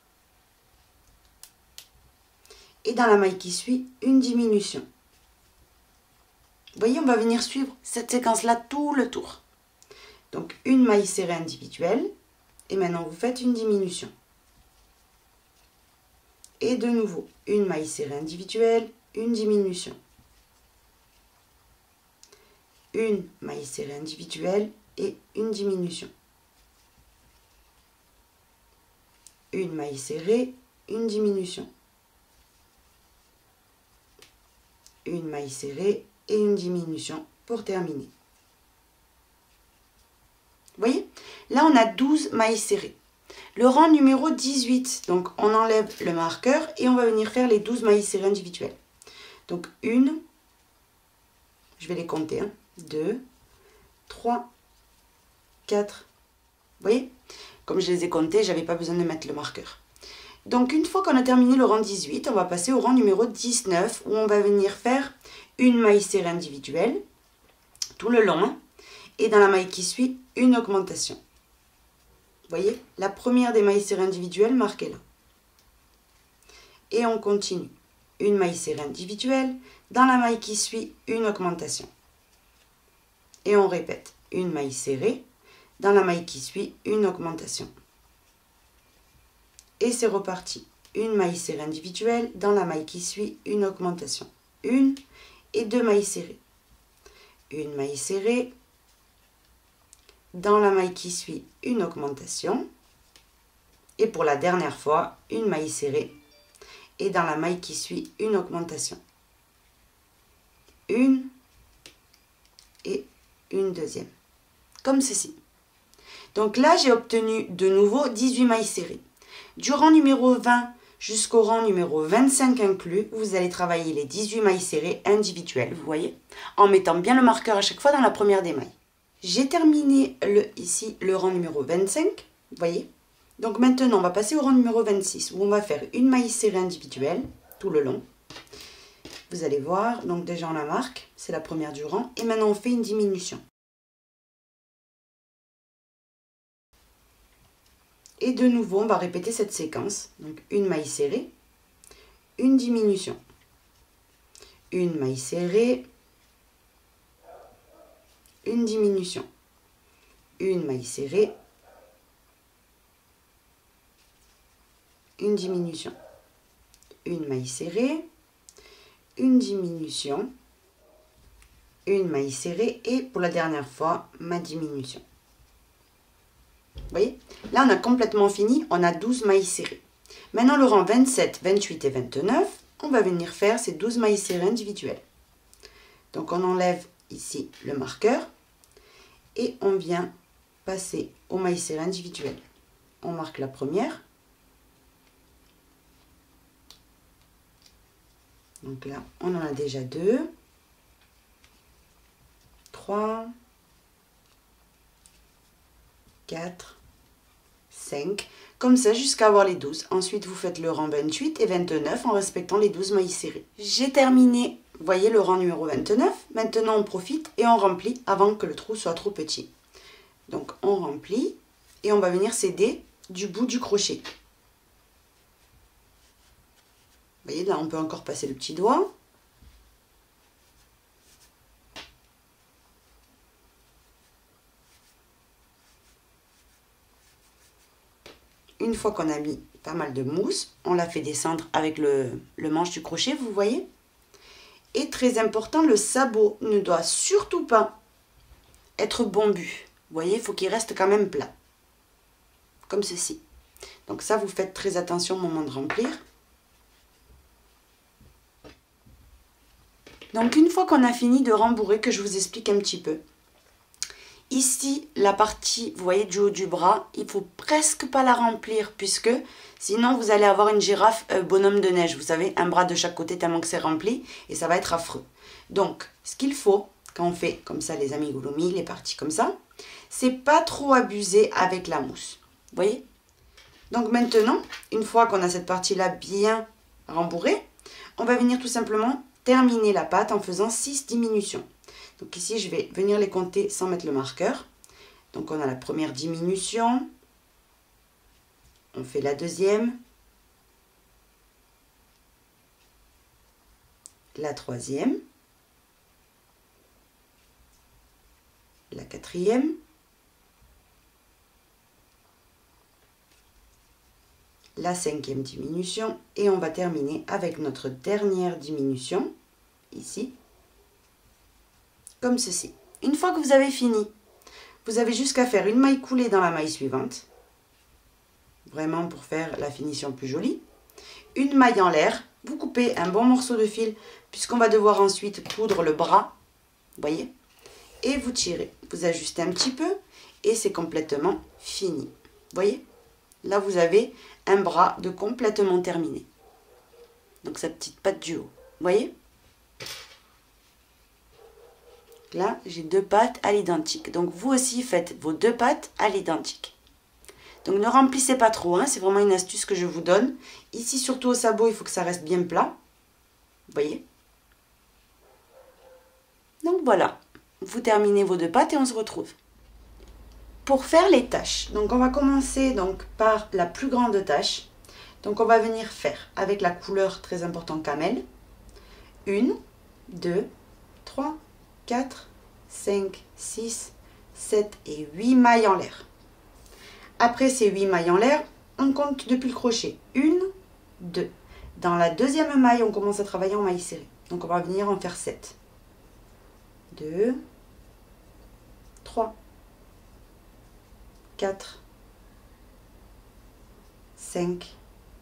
Et dans la maille qui suit, une diminution. Vous voyez, on va venir suivre cette séquence-là tout le tour. Donc une maille serrée individuelle. Et maintenant, vous faites une diminution. Et de nouveau, une maille serrée individuelle, une diminution. Une maille serrée individuelle et une diminution. Une maille serrée, une diminution. Une maille serrée et une diminution pour terminer. Vous voyez? Là, on a douze mailles serrées. Le rang numéro dix-huit, donc on enlève le marqueur et on va venir faire les douze mailles serrées individuelles. Donc, une, je vais les compter, hein, deux, trois, quatre. Vous voyez? Comme je les ai comptées, je n'avais pas besoin de mettre le marqueur. Donc, une fois qu'on a terminé le rang dix-huit, on va passer au rang numéro dix-neuf où on va venir faire une maille serrée individuelle tout le long, hein, et dans la maille qui suit, une augmentation. Vous voyez, la première des mailles serrées individuelles, marquez-la. Et on continue. Une maille serrée individuelle, dans la maille qui suit, une augmentation. Et on répète. Une maille serrée, dans la maille qui suit, une augmentation. Et c'est reparti. Une maille serrée individuelle, dans la maille qui suit, une augmentation. Une et deux mailles serrées. Une maille serrée, dans la maille qui suit, une augmentation. Et pour la dernière fois, une maille serrée. Et dans la maille qui suit, une augmentation. Une et une deuxième. Comme ceci. Donc là, j'ai obtenu de nouveau dix-huit mailles serrées. Du rang numéro vingt jusqu'au rang numéro vingt-cinq inclus, vous allez travailler les dix-huit mailles serrées individuelles, vous voyez, en mettant bien le marqueur à chaque fois dans la première des mailles. J'ai terminé le, ici le rang numéro vingt-cinq, Vous voyez? Donc maintenant, on va passer au rang numéro vingt-six, où on va faire une maille serrée individuelle tout le long. Vous allez voir, donc déjà on la marque, c'est la première du rang. Et maintenant, on fait une diminution. Et de nouveau, on va répéter cette séquence. Donc une maille serrée, une diminution. Une maille serrée, une diminution. Une maille serrée, une diminution. Une maille serrée, une diminution, une maille serrée et pour la dernière fois, ma diminution. Vous voyez? Là, on a complètement fini, on a douze mailles serrées. Maintenant, le rang vingt-sept, vingt-huit et vingt-neuf, on va venir faire ces douze mailles serrées individuelles. Donc, on enlève ici le marqueur et on vient passer aux mailles serrées individuelles. On marque la première. Donc là, on en a déjà deux, trois, quatre, cinq, comme ça jusqu'à avoir les douze. Ensuite, vous faites le rang vingt-huit et vingt-neuf en respectant les douze mailles serrées. J'ai terminé, vous voyez, le rang numéro vingt-neuf. Maintenant, on profite et on remplit avant que le trou soit trop petit. Donc, on remplit et on va venir s'aider du bout du crochet. Vous voyez, là, on peut encore passer le petit doigt. Une fois qu'on a mis pas mal de mousse, on la fait descendre avec le, le manche du crochet, vous voyez. Et très important, le sabot ne doit surtout pas être bombu. Vous voyez, il faut qu'il reste quand même plat. Comme ceci. Donc ça, vous faites très attention au moment de remplir. Donc une fois qu'on a fini de rembourrer, que je vous explique un petit peu. Ici, la partie, vous voyez, du haut du bras, il ne faut presque pas la remplir puisque sinon vous allez avoir une girafe euh, bonhomme de neige. Vous savez, un bras de chaque côté tellement que c'est rempli et ça va être affreux. Donc, ce qu'il faut, quand on fait comme ça les amigurumi, les parties comme ça, c'est pas trop abuser avec la mousse. Vous voyez? Donc maintenant, une fois qu'on a cette partie-là bien rembourrée, on va venir tout simplement terminer la pâte en faisant six diminutions. Donc ici, je vais venir les compter sans mettre le marqueur. Donc on a la première diminution, on fait la deuxième, la troisième, la quatrième, la cinquième diminution et on va terminer avec notre dernière diminution, ici, comme ceci. Une fois que vous avez fini, vous avez jusqu'à faire une maille coulée dans la maille suivante, vraiment pour faire la finition plus jolie. Une maille en l'air, vous coupez un bon morceau de fil puisqu'on va devoir ensuite coudre le bras, vous voyez, et vous tirez, vous ajustez un petit peu et c'est complètement fini. Vous voyez, là vous avez un bras de complètement terminé. Donc sa petite patte du haut, vous voyez. Là, j'ai deux pattes à l'identique. Donc, vous aussi, faites vos deux pattes à l'identique. Donc, ne remplissez pas trop. Hein, c'est vraiment une astuce que je vous donne. Ici, surtout au sabot, il faut que ça reste bien plat. Vous voyez? Donc, voilà. Vous terminez vos deux pattes et on se retrouve. Pour faire les tâches, donc on va commencer donc, par la plus grande tâche. Donc, on va venir faire avec la couleur très importante camel. Une, deux, trois, quatre, cinq, six, sept et huit mailles en l'air. Après ces huit mailles en l'air, on compte depuis le crochet. une, deux. Dans la deuxième maille, on commence à travailler en maille serrée. Donc on va venir en faire sept. deux, trois, quatre, cinq,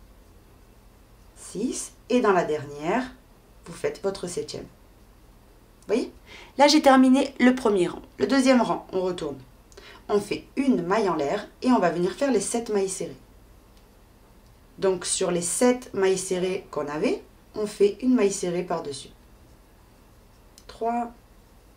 six. Et dans la dernière, vous faites votre septième. Vous voyez? Là, j'ai terminé le premier rang. Le deuxième rang, on retourne. On fait une maille en l'air et on va venir faire les sept mailles serrées. Donc, sur les sept mailles serrées qu'on avait, on fait une maille serrée par-dessus. trois,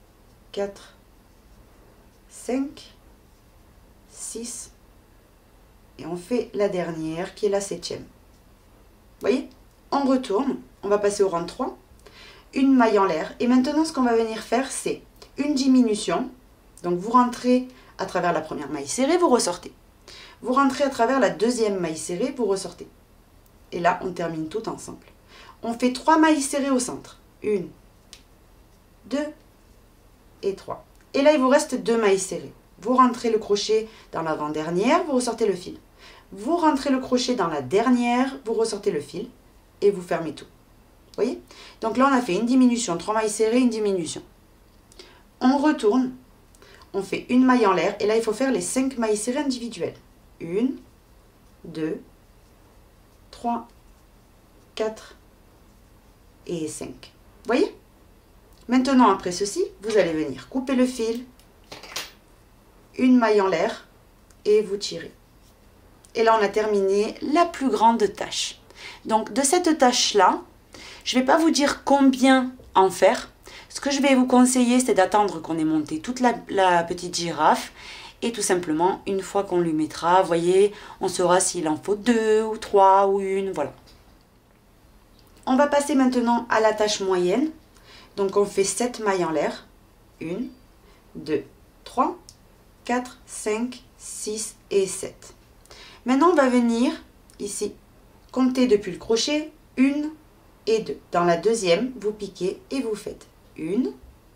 quatre, cinq, six, et on fait la dernière qui est la septième. Vous voyez? On retourne, on va passer au rang de trois, une maille en l'air. Et maintenant, ce qu'on va venir faire, c'est une diminution. Donc, vous rentrez à travers la première maille serrée, vous ressortez. Vous rentrez à travers la deuxième maille serrée, vous ressortez. Et là, on termine tout ensemble. On fait trois mailles serrées au centre. Une, deux et trois. Et là, il vous reste deux mailles serrées. Vous rentrez le crochet dans l'avant-dernière, vous ressortez le fil. Vous rentrez le crochet dans la dernière, vous ressortez le fil et vous fermez tout. Vous voyez? Donc là, on a fait une diminution, trois mailles serrées, une diminution. On retourne, on fait une maille en l'air et là, il faut faire les cinq mailles serrées individuelles. Une, deux, trois, quatre et cinq. Vous voyez? Maintenant, après ceci, vous allez venir couper le fil, une maille en l'air et vous tirez. Et là, on a terminé la plus grande tâche. Donc, de cette tâche-là, je ne vais pas vous dire combien en faire. Ce que je vais vous conseiller, c'est d'attendre qu'on ait monté toute la, la petite girafe. Et tout simplement, une fois qu'on lui mettra, vous voyez, on saura s'il en faut deux ou trois ou une, voilà. On va passer maintenant à la tâche moyenne. Donc, on fait sept mailles en l'air. une, deux, trois, quatre, cinq, six et sept. Maintenant, on va venir ici, compter depuis le crochet, une et deux. Dans la deuxième, vous piquez et vous faites une,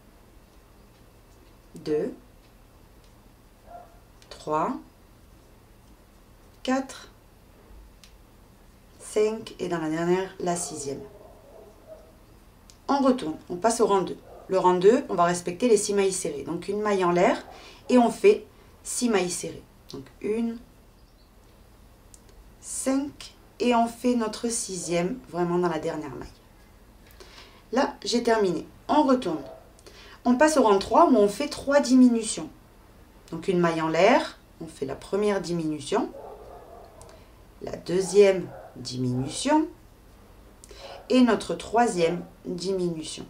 deux, trois, quatre, cinq et dans la dernière, la sixième. On retourne, on passe au rang deux. Le rang deux, on va respecter les six mailles serrées. Donc une maille en l'air et on fait six mailles serrées. Donc une, cinq et on fait notre sixième vraiment dans la dernière maille. Là, j'ai terminé. On retourne. On passe au rang trois où on fait trois diminutions. Donc une maille en l'air, on fait la première diminution, la deuxième diminution et notre troisième diminution.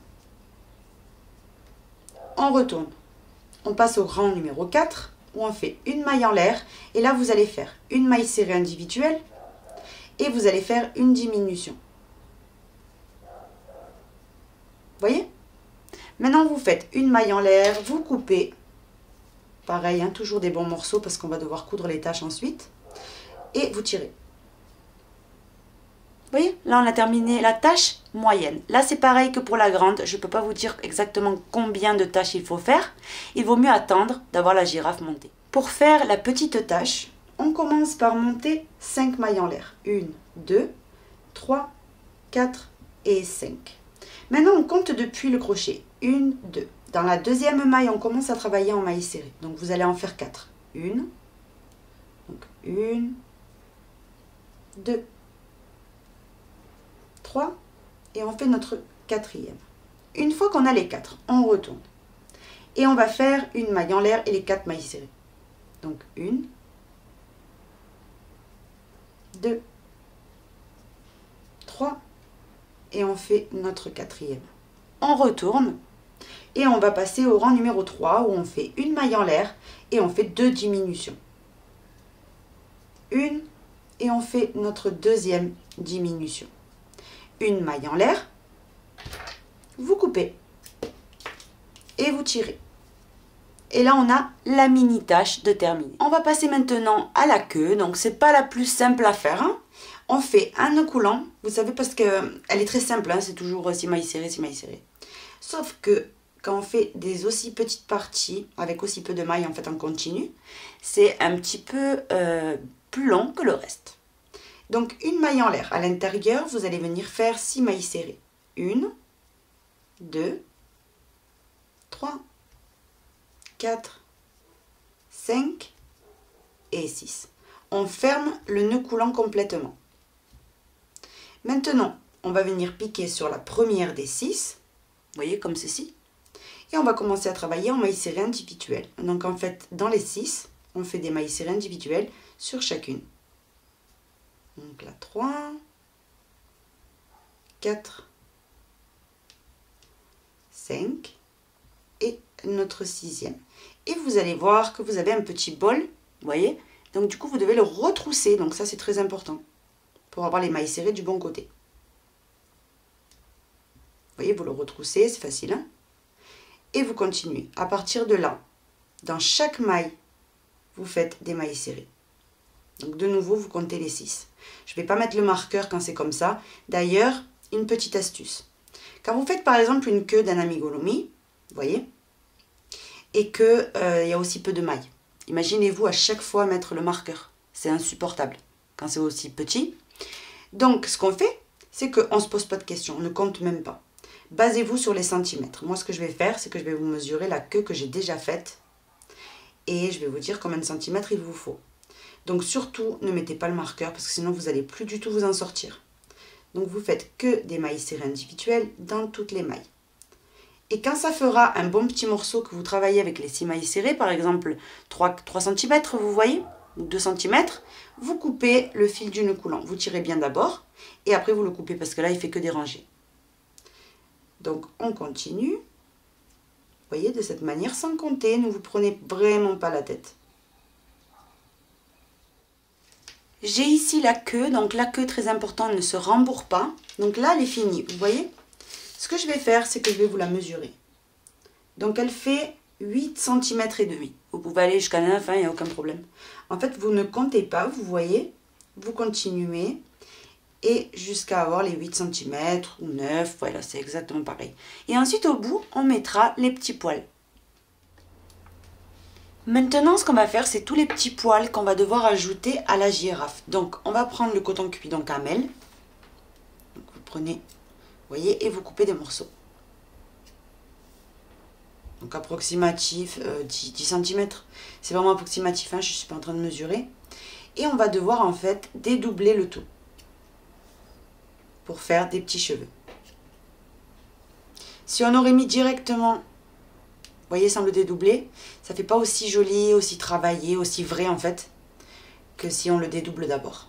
On retourne. On passe au rang numéro quatre où on fait une maille en l'air et là vous allez faire une maille serrée individuelle et vous allez faire une diminution. Voyez? Maintenant vous faites une maille en l'air, vous coupez, pareil, hein, toujours des bons morceaux parce qu'on va devoir coudre les tâches ensuite, et vous tirez. Vous voyez? Là on a terminé la tâche moyenne. Là c'est pareil que pour la grande, je ne peux pas vous dire exactement combien de tâches il faut faire, il vaut mieux attendre d'avoir la girafe montée. Pour faire la petite tâche, on commence par monter cinq mailles en l'air. une, deux, trois, quatre et cinq. Maintenant, on compte depuis le crochet. une, deux. Dans la deuxième maille, on commence à travailler en maille serrée. Donc, vous allez en faire quatre. une, donc une, deux, trois, et on fait notre quatrième. Une fois qu'on a les quatre, on retourne. Et on va faire une maille en l'air et les quatre mailles serrées. Donc, une, deux, trois, et on fait notre quatrième. On retourne et on va passer au rang numéro trois où on fait une maille en l'air et on fait deux diminutions. Une et on fait notre deuxième diminution. Une maille en l'air, vous coupez et vous tirez. Et là, on a la mini tâche de terminer. On va passer maintenant à la queue. Donc, c'est pas la plus simple à faire. Hein. On fait un nœud coulant. Vous savez, parce qu'elle est très simple. Hein, c'est toujours six mailles serrées, six mailles serrées. Sauf que quand on fait des aussi petites parties, avec aussi peu de mailles en fait en continu, c'est un petit peu euh, plus long que le reste. Donc, une maille en l'air. À l'intérieur, vous allez venir faire six mailles serrées. Une, deux, trois, quatre, cinq et six. On ferme le nœud coulant complètement. Maintenant, on va venir piquer sur la première des six, vous voyez, comme ceci. Et on va commencer à travailler en mailles serrées individuelles. Donc en fait, dans les six, on fait des mailles serrées individuelles sur chacune. Donc là, trois, quatre, cinq et notre sixième. Et vous allez voir que vous avez un petit bol, vous voyez, Donc du coup, vous devez le retrousser. Donc ça, c'est très important pour avoir les mailles serrées du bon côté. Vous voyez, vous le retroussez, c'est facile. Hein? Et vous continuez. À partir de là, dans chaque maille, vous faites des mailles serrées. Donc de nouveau, vous comptez les six. Je ne vais pas mettre le marqueur quand c'est comme ça. D'ailleurs, une petite astuce. Quand vous faites par exemple une queue d'un amigurumi, vous voyez, et qu'il euh, y a aussi peu de mailles. Imaginez-vous à chaque fois mettre le marqueur. C'est insupportable quand c'est aussi petit. Donc ce qu'on fait, c'est qu'on ne se pose pas de questions, on ne compte même pas. Basez-vous sur les centimètres. Moi ce que je vais faire, c'est que je vais vous mesurer la queue que j'ai déjà faite. Et je vais vous dire combien de centimètres il vous faut. Donc surtout, ne mettez pas le marqueur parce que sinon vous n'allez plus du tout vous en sortir. Donc vous faites que des mailles serrées individuelles dans toutes les mailles. Et quand ça fera un bon petit morceau que vous travaillez avec les six mailles serrées, par exemple trois centimètres, vous voyez, ou deux centimètres, vous coupez le fil du nœud coulant. Vous tirez bien d'abord et après vous le coupez parce que là il fait que déranger. Donc on continue. Vous voyez, de cette manière, sans compter, ne vous prenez vraiment pas la tête. J'ai ici la queue, donc la queue très important ne se rembourre pas. Donc là elle est finie, vous voyez. Ce que je vais faire, c'est que je vais vous la mesurer. Donc elle fait huit centimètres et demi. Vous pouvez aller jusqu'à neuf, hein, il n'y a aucun problème. En fait, vous ne comptez pas, vous voyez, vous continuez et jusqu'à avoir les huit centimètres ou neuf, voilà, c'est exactement pareil. Et ensuite au bout, on mettra les petits poils. Maintenant, ce qu'on va faire, c'est tous les petits poils qu'on va devoir ajouter à la girafe. Donc, on va prendre le coton cuit, donc camel. Donc, vous prenez, vous voyez, et vous coupez des morceaux. Donc, approximatif, euh, dix centimètres. C'est vraiment approximatif, hein, je ne suis pas en train de mesurer. Et on va devoir, en fait, dédoubler le tout. Pour faire des petits cheveux. Si on aurait mis directement... Vous voyez, sans le dédoubler, ça fait pas aussi joli, aussi travaillé, aussi vrai en fait, que si on le dédouble d'abord.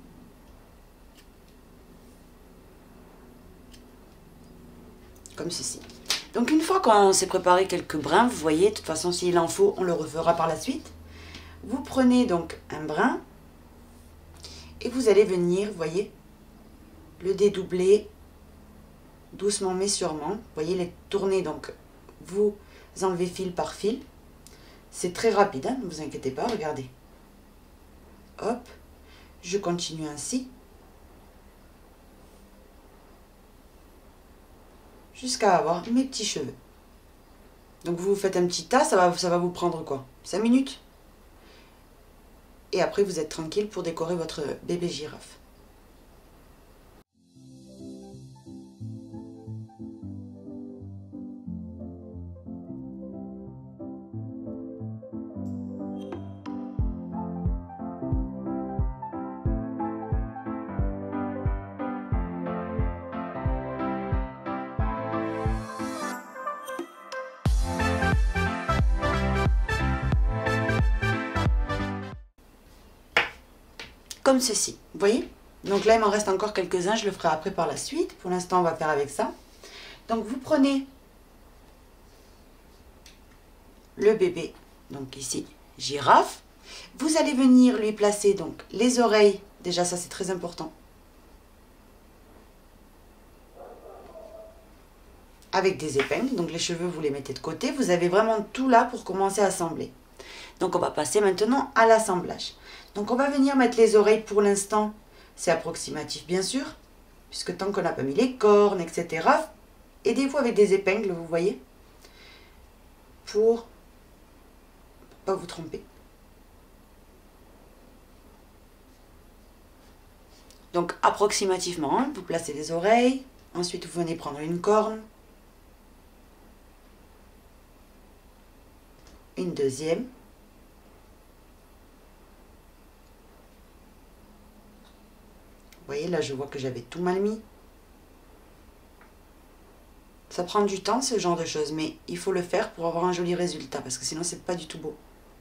Comme ceci. Donc une fois qu'on s'est préparé quelques brins, vous voyez, de toute façon s'il en faut, on le refera par la suite. Vous prenez donc un brin et vous allez venir, vous voyez, le dédoubler doucement mais sûrement. Vous voyez, les tourner, donc vous... enlevez fil par fil. C'est très rapide, hein, ne vous inquiétez pas, regardez. Hop, je continue ainsi. Jusqu'à avoir mes petits cheveux. Donc vous faites un petit tas, ça va, ça va vous prendre quoi? cinq minutes. Et après vous êtes tranquille pour décorer votre bébé girafe. Comme ceci, vous voyez? Donc là il m'en reste encore quelques-uns, je le ferai après par la suite. Pour l'instant on va faire avec ça. Donc vous prenez le bébé, donc ici girafe. Vous allez venir lui placer donc les oreilles, déjà ça c'est très important. Avec des épingles, donc les cheveux vous les mettez de côté. Vous avez vraiment tout là pour commencer à assembler. Donc on va passer maintenant à l'assemblage. Donc on va venir mettre les oreilles pour l'instant, c'est approximatif bien sûr, puisque tant qu'on n'a pas mis les cornes, et cetera. Aidez-vous avec des épingles, vous voyez, pour ne pas vous tromper. Donc approximativement, hein, vous placez les oreilles, ensuite vous venez prendre une corne, une deuxième, vous voyez, là je vois que j'avais tout mal mis. Ça prend du temps ce genre de choses, mais il faut le faire pour avoir un joli résultat, parce que sinon c'est pas du tout beau.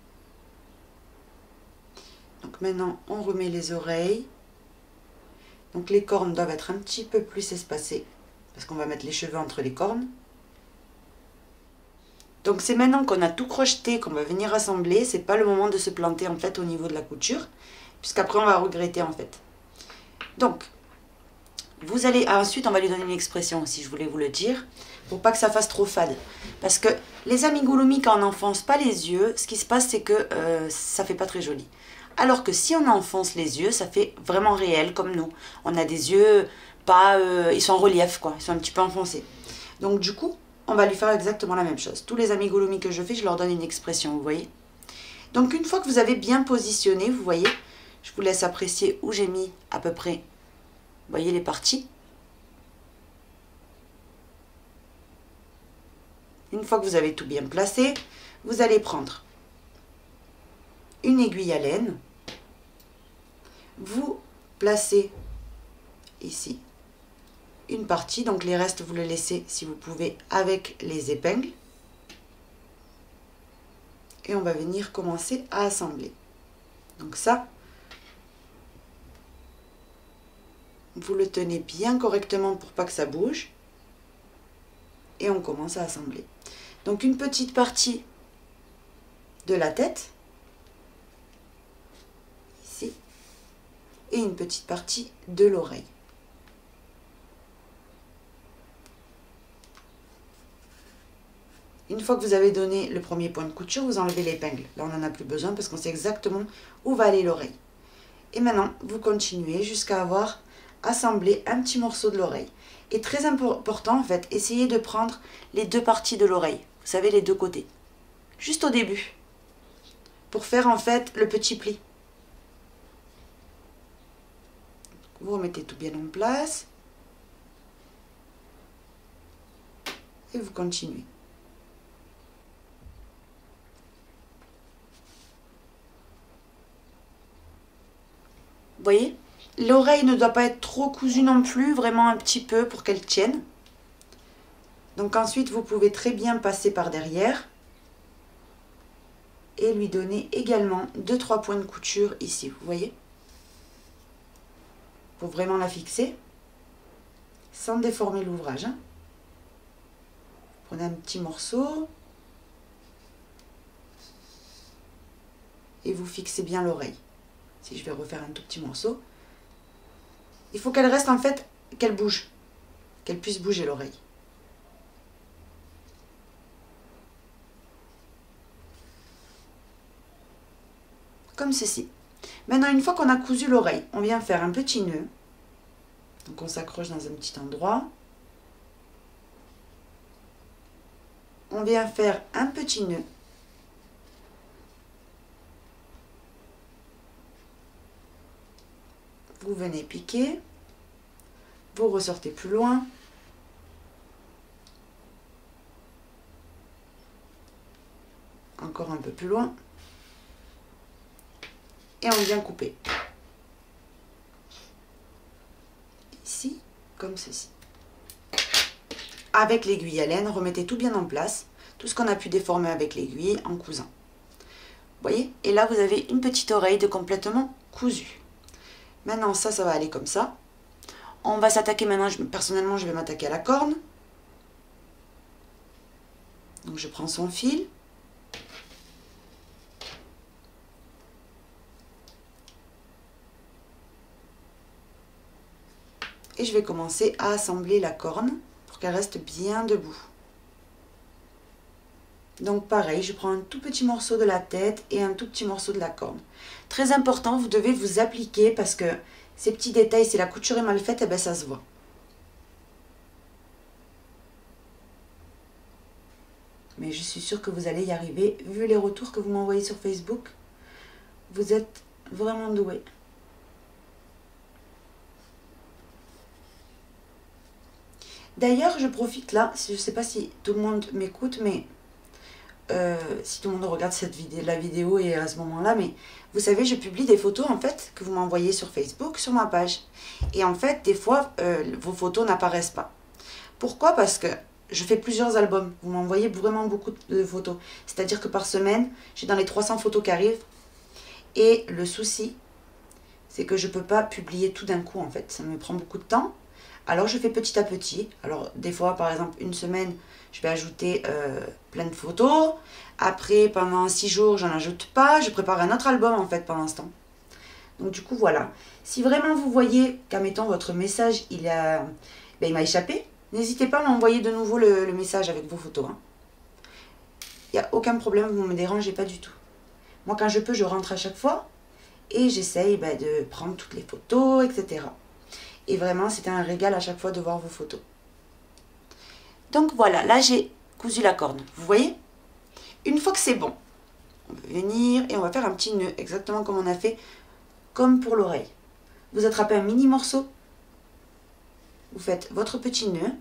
Donc maintenant on remet les oreilles. Donc les cornes doivent être un petit peu plus espacées, parce qu'on va mettre les cheveux entre les cornes. Donc c'est maintenant qu'on a tout crocheté, qu'on va venir assembler, c'est pas le moment de se planter en fait au niveau de la couture, puisqu'après on va regretter en fait. Donc, vous allez, ah, ensuite on va lui donner une expression aussi, je voulais vous le dire, pour pas que ça fasse trop fade. Parce que les amigurumi, quand on n'enfonce pas les yeux, ce qui se passe c'est que euh, ça fait pas très joli. Alors que si on enfonce les yeux, ça fait vraiment réel comme nous. On a des yeux pas, euh, ils sont en relief quoi, ils sont un petit peu enfoncés. Donc du coup, on va lui faire exactement la même chose. Tous les amigurumi que je fais, je leur donne une expression, vous voyez. Donc une fois que vous avez bien positionné, vous voyez, je vous laisse apprécier où j'ai mis à peu près, vous voyez les parties. Une fois que vous avez tout bien placé, vous allez prendre une aiguille à laine, vous placez ici une partie, donc les restes vous les laissez si vous pouvez avec les épingles. Et on va venir commencer à assembler. Donc ça, vous le tenez bien correctement pour pas que ça bouge. Et on commence à assembler. Donc une petite partie de la tête, ici, et une petite partie de l'oreille. Une fois que vous avez donné le premier point de couture, vous enlevez l'épingle. Là, on n'en a plus besoin parce qu'on sait exactement où va aller l'oreille. Et maintenant, vous continuez jusqu'à avoir assemblé un petit morceau de l'oreille. Et très important, en fait, essayez de prendre les deux parties de l'oreille. Vous savez, les deux côtés. Juste au début. Pour faire, en fait, le petit pli. Vous remettez tout bien en place. Et vous continuez. Vous voyez, l'oreille ne doit pas être trop cousue non plus, vraiment un petit peu pour qu'elle tienne. Donc ensuite, vous pouvez très bien passer par derrière et lui donner également deux trois points de couture ici, vous voyez, pour vraiment la fixer sans déformer l'ouvrage. Hein. Prenez un petit morceau et vous fixez bien l'oreille. Si je vais refaire un tout petit morceau, il faut qu'elle reste en fait, qu'elle bouge, qu'elle puisse bouger l'oreille. Comme ceci. Maintenant, une fois qu'on a cousu l'oreille, on vient faire un petit nœud. Donc on s'accroche dans un petit endroit. On vient faire un petit nœud. Vous venez piquer, vous ressortez plus loin, encore un peu plus loin, et on vient couper. Ici, comme ceci. Avec l'aiguille à laine, remettez tout bien en place, tout ce qu'on a pu déformer avec l'aiguille en cousant. Vous voyez? Et là, vous avez une petite oreille de complètement cousue. Maintenant, ça, ça va aller comme ça. On va s'attaquer maintenant, je, personnellement, je vais m'attaquer à la corne. Donc, je prends son fil. Et je vais commencer à assembler la corne pour qu'elle reste bien debout. Donc pareil, je prends un tout petit morceau de la tête et un tout petit morceau de la corne. Très important, vous devez vous appliquer parce que ces petits détails, si la couture est mal faite, eh ben ça se voit. Mais je suis sûre que vous allez y arriver. Vu les retours que vous m'envoyez sur Facebook, vous êtes vraiment doués. D'ailleurs, je profite là, je ne sais pas si tout le monde m'écoute, mais euh, si tout le monde regarde cette vidéo, la vidéo et à ce moment-là, mais vous savez, je publie des photos en fait que vous m'envoyez sur Facebook, sur ma page. Et en fait, des fois, euh, vos photos n'apparaissent pas. Pourquoi? Parce que je fais plusieurs albums. Vous m'envoyez vraiment beaucoup de photos. C'est-à-dire que par semaine, j'ai dans les trois cents photos qui arrivent. Et le souci, c'est que je ne peux pas publier tout d'un coup en fait. Ça me prend beaucoup de temps. Alors je fais petit à petit. Alors des fois par exemple une semaine je vais ajouter euh, plein de photos. Après pendant six jours j'en ajoute pas. Je prépare un autre album en fait pendant ce temps. Donc du coup voilà. Si vraiment vous voyez qu'admettons votre message il a, ben, il m'a échappé, n'hésitez pas à m'envoyer de nouveau le, le message avec vos photos. Hein. Il n'y a aucun problème, vous ne me dérangez pas du tout. Moi quand je peux je rentre à chaque fois et j'essaye ben, de prendre toutes les photos, et cetera. Et vraiment, c'était un régal à chaque fois de voir vos photos. Donc voilà, là j'ai cousu la corne. Vous voyez? Une fois que c'est bon, on va venir et on va faire un petit nœud, exactement comme on a fait, comme pour l'oreille. Vous attrapez un mini morceau, vous faites votre petit nœud,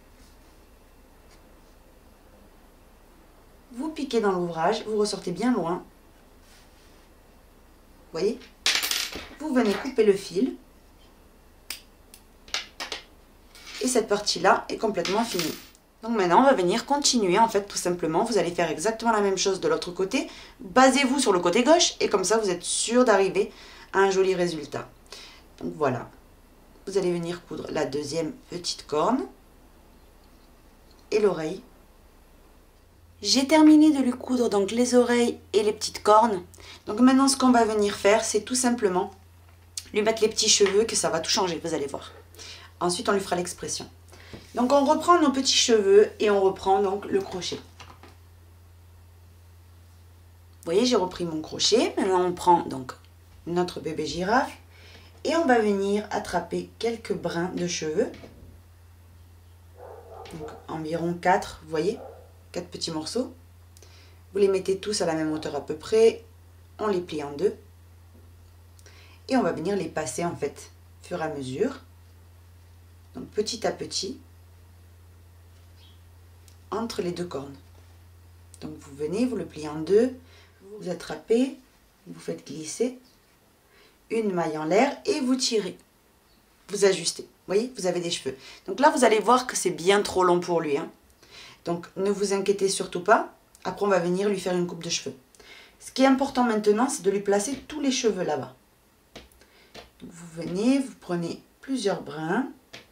vous piquez dans l'ouvrage, vous ressortez bien loin. Vous voyez? Vous venez couper le fil. Et cette partie-là est complètement finie. Donc maintenant, on va venir continuer, en fait, tout simplement. Vous allez faire exactement la même chose de l'autre côté. Basez-vous sur le côté gauche et comme ça, vous êtes sûr d'arriver à un joli résultat. Donc voilà. Vous allez venir coudre la deuxième petite corne et l'oreille. J'ai terminé de lui coudre donc les oreilles et les petites cornes. Donc maintenant, ce qu'on va venir faire, c'est tout simplement lui mettre les petits cheveux, que ça va tout changer, vous allez voir. Ensuite, on lui fera l'expression. Donc, on reprend nos petits cheveux et on reprend donc le crochet. Vous voyez, j'ai repris mon crochet. Maintenant, on prend donc notre bébé girafe et on va venir attraper quelques brins de cheveux. Donc, environ quatre, vous voyez, quatre petits morceaux. Vous les mettez tous à la même hauteur à peu près. On les plie en deux. Et on va venir les passer en fait, au fur et à mesure. Donc petit à petit, entre les deux cornes. Donc vous venez, vous le pliez en deux, vous attrapez, vous faites glisser une maille en l'air et vous tirez. Vous ajustez. Vous voyez, vous avez des cheveux. Donc là, vous allez voir que c'est bien trop long pour lui. Hein. Donc ne vous inquiétez surtout pas. Après, on va venir lui faire une coupe de cheveux. Ce qui est important maintenant, c'est de lui placer tous les cheveux là-bas. Vous venez, vous prenez plusieurs brins.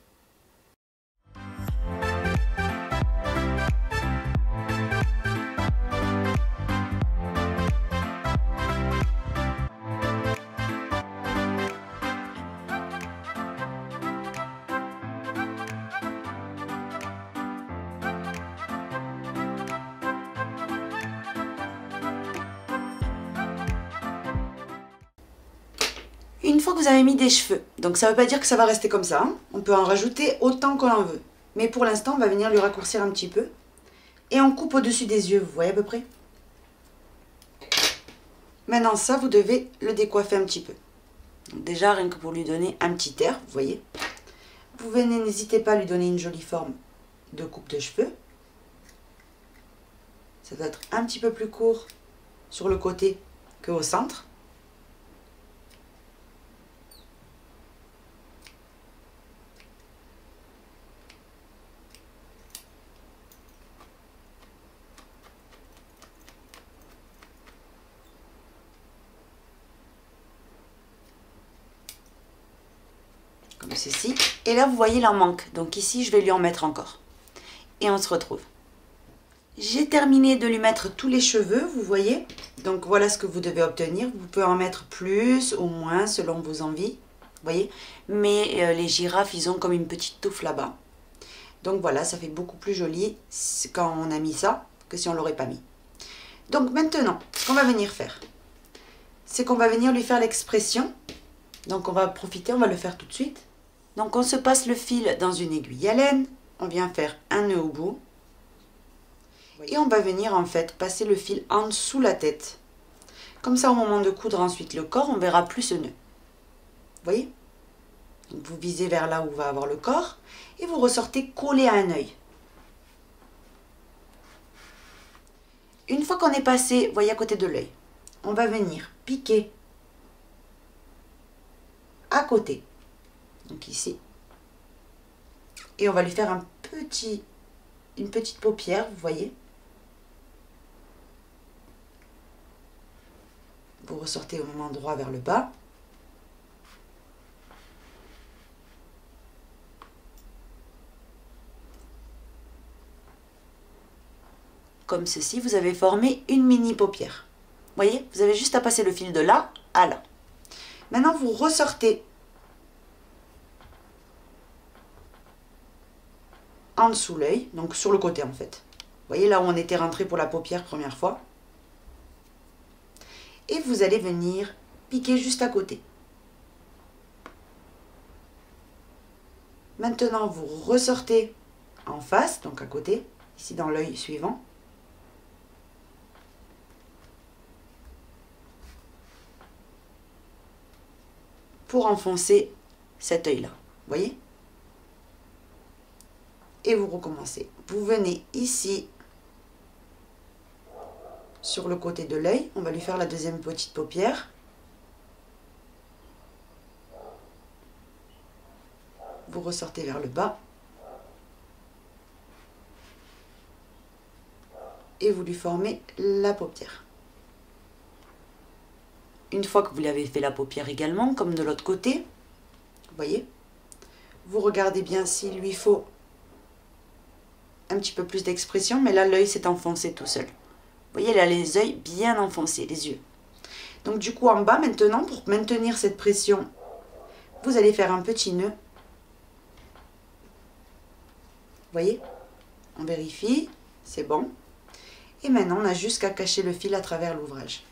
Une fois que vous avez mis des cheveux, donc ça ne veut pas dire que ça va rester comme ça, hein. On peut en rajouter autant qu'on en veut. Mais pour l'instant, on va venir lui raccourcir un petit peu. Et on coupe au-dessus des yeux, vous voyez à peu près. Maintenant ça, vous devez le décoiffer un petit peu. Donc déjà, rien que pour lui donner un petit air, vous voyez. Vous venez, n'hésitez pas à lui donner une jolie forme de coupe de cheveux. Ça doit être un petit peu plus court sur le côté qu'au centre. Comme ceci. Et là, vous voyez, il en manque. Donc ici, je vais lui en mettre encore. Et on se retrouve. J'ai terminé de lui mettre tous les cheveux, vous voyez. Donc voilà ce que vous devez obtenir. Vous pouvez en mettre plus ou moins selon vos envies. Vous voyez. Mais euh, les girafes, ils ont comme une petite touffe là-bas. Donc voilà, ça fait beaucoup plus joli quand on a mis ça que si on ne l'aurait pas mis. Donc maintenant, ce qu'on va venir faire, c'est qu'on va venir lui faire l'expression. Donc on va profiter, on va le faire tout de suite. Donc on se passe le fil dans une aiguille à laine, on vient faire un nœud au bout et on va venir en fait passer le fil en dessous la tête. Comme ça au moment de coudre ensuite le corps, on verra plus ce nœud. Vous voyez? Donc vous visez vers là où va avoir le corps et vous ressortez collé à un œil. Une fois qu'on est passé, vous voyez à côté de l'œil, on va venir piquer à côté. Donc ici. Et on va lui faire un petit, une petite paupière, vous voyez. Vous ressortez au même endroit vers le bas. comme ceci, vous avez formé une mini paupière. Vous voyez, vous avez juste à passer le fil de là à là. Maintenant, vous ressortez en dessous l'œil, donc sur le côté en fait. Vous voyez là où on était rentré pour la paupière première fois. Et vous allez venir piquer juste à côté. Maintenant, vous ressortez en face, donc à côté, ici dans l'œil suivant. Pour enfoncer cet œil-là, vous voyez? Et vous recommencez. Vous venez ici, sur le côté de l'œil, on va lui faire la deuxième petite paupière. Vous ressortez vers le bas. Et vous lui formez la paupière. Une fois que vous lui avez fait la paupière également, comme de l'autre côté, vous voyez, vous regardez bien s'il lui faut un petit peu plus d'expression, mais là l'œil s'est enfoncé tout seul. Vous voyez, là les yeux bien enfoncés, les yeux. Donc du coup en bas maintenant, pour maintenir cette pression, vous allez faire un petit nœud. Vous voyez, on vérifie, c'est bon. Et maintenant on a juste qu'à cacher le fil à travers l'ouvrage.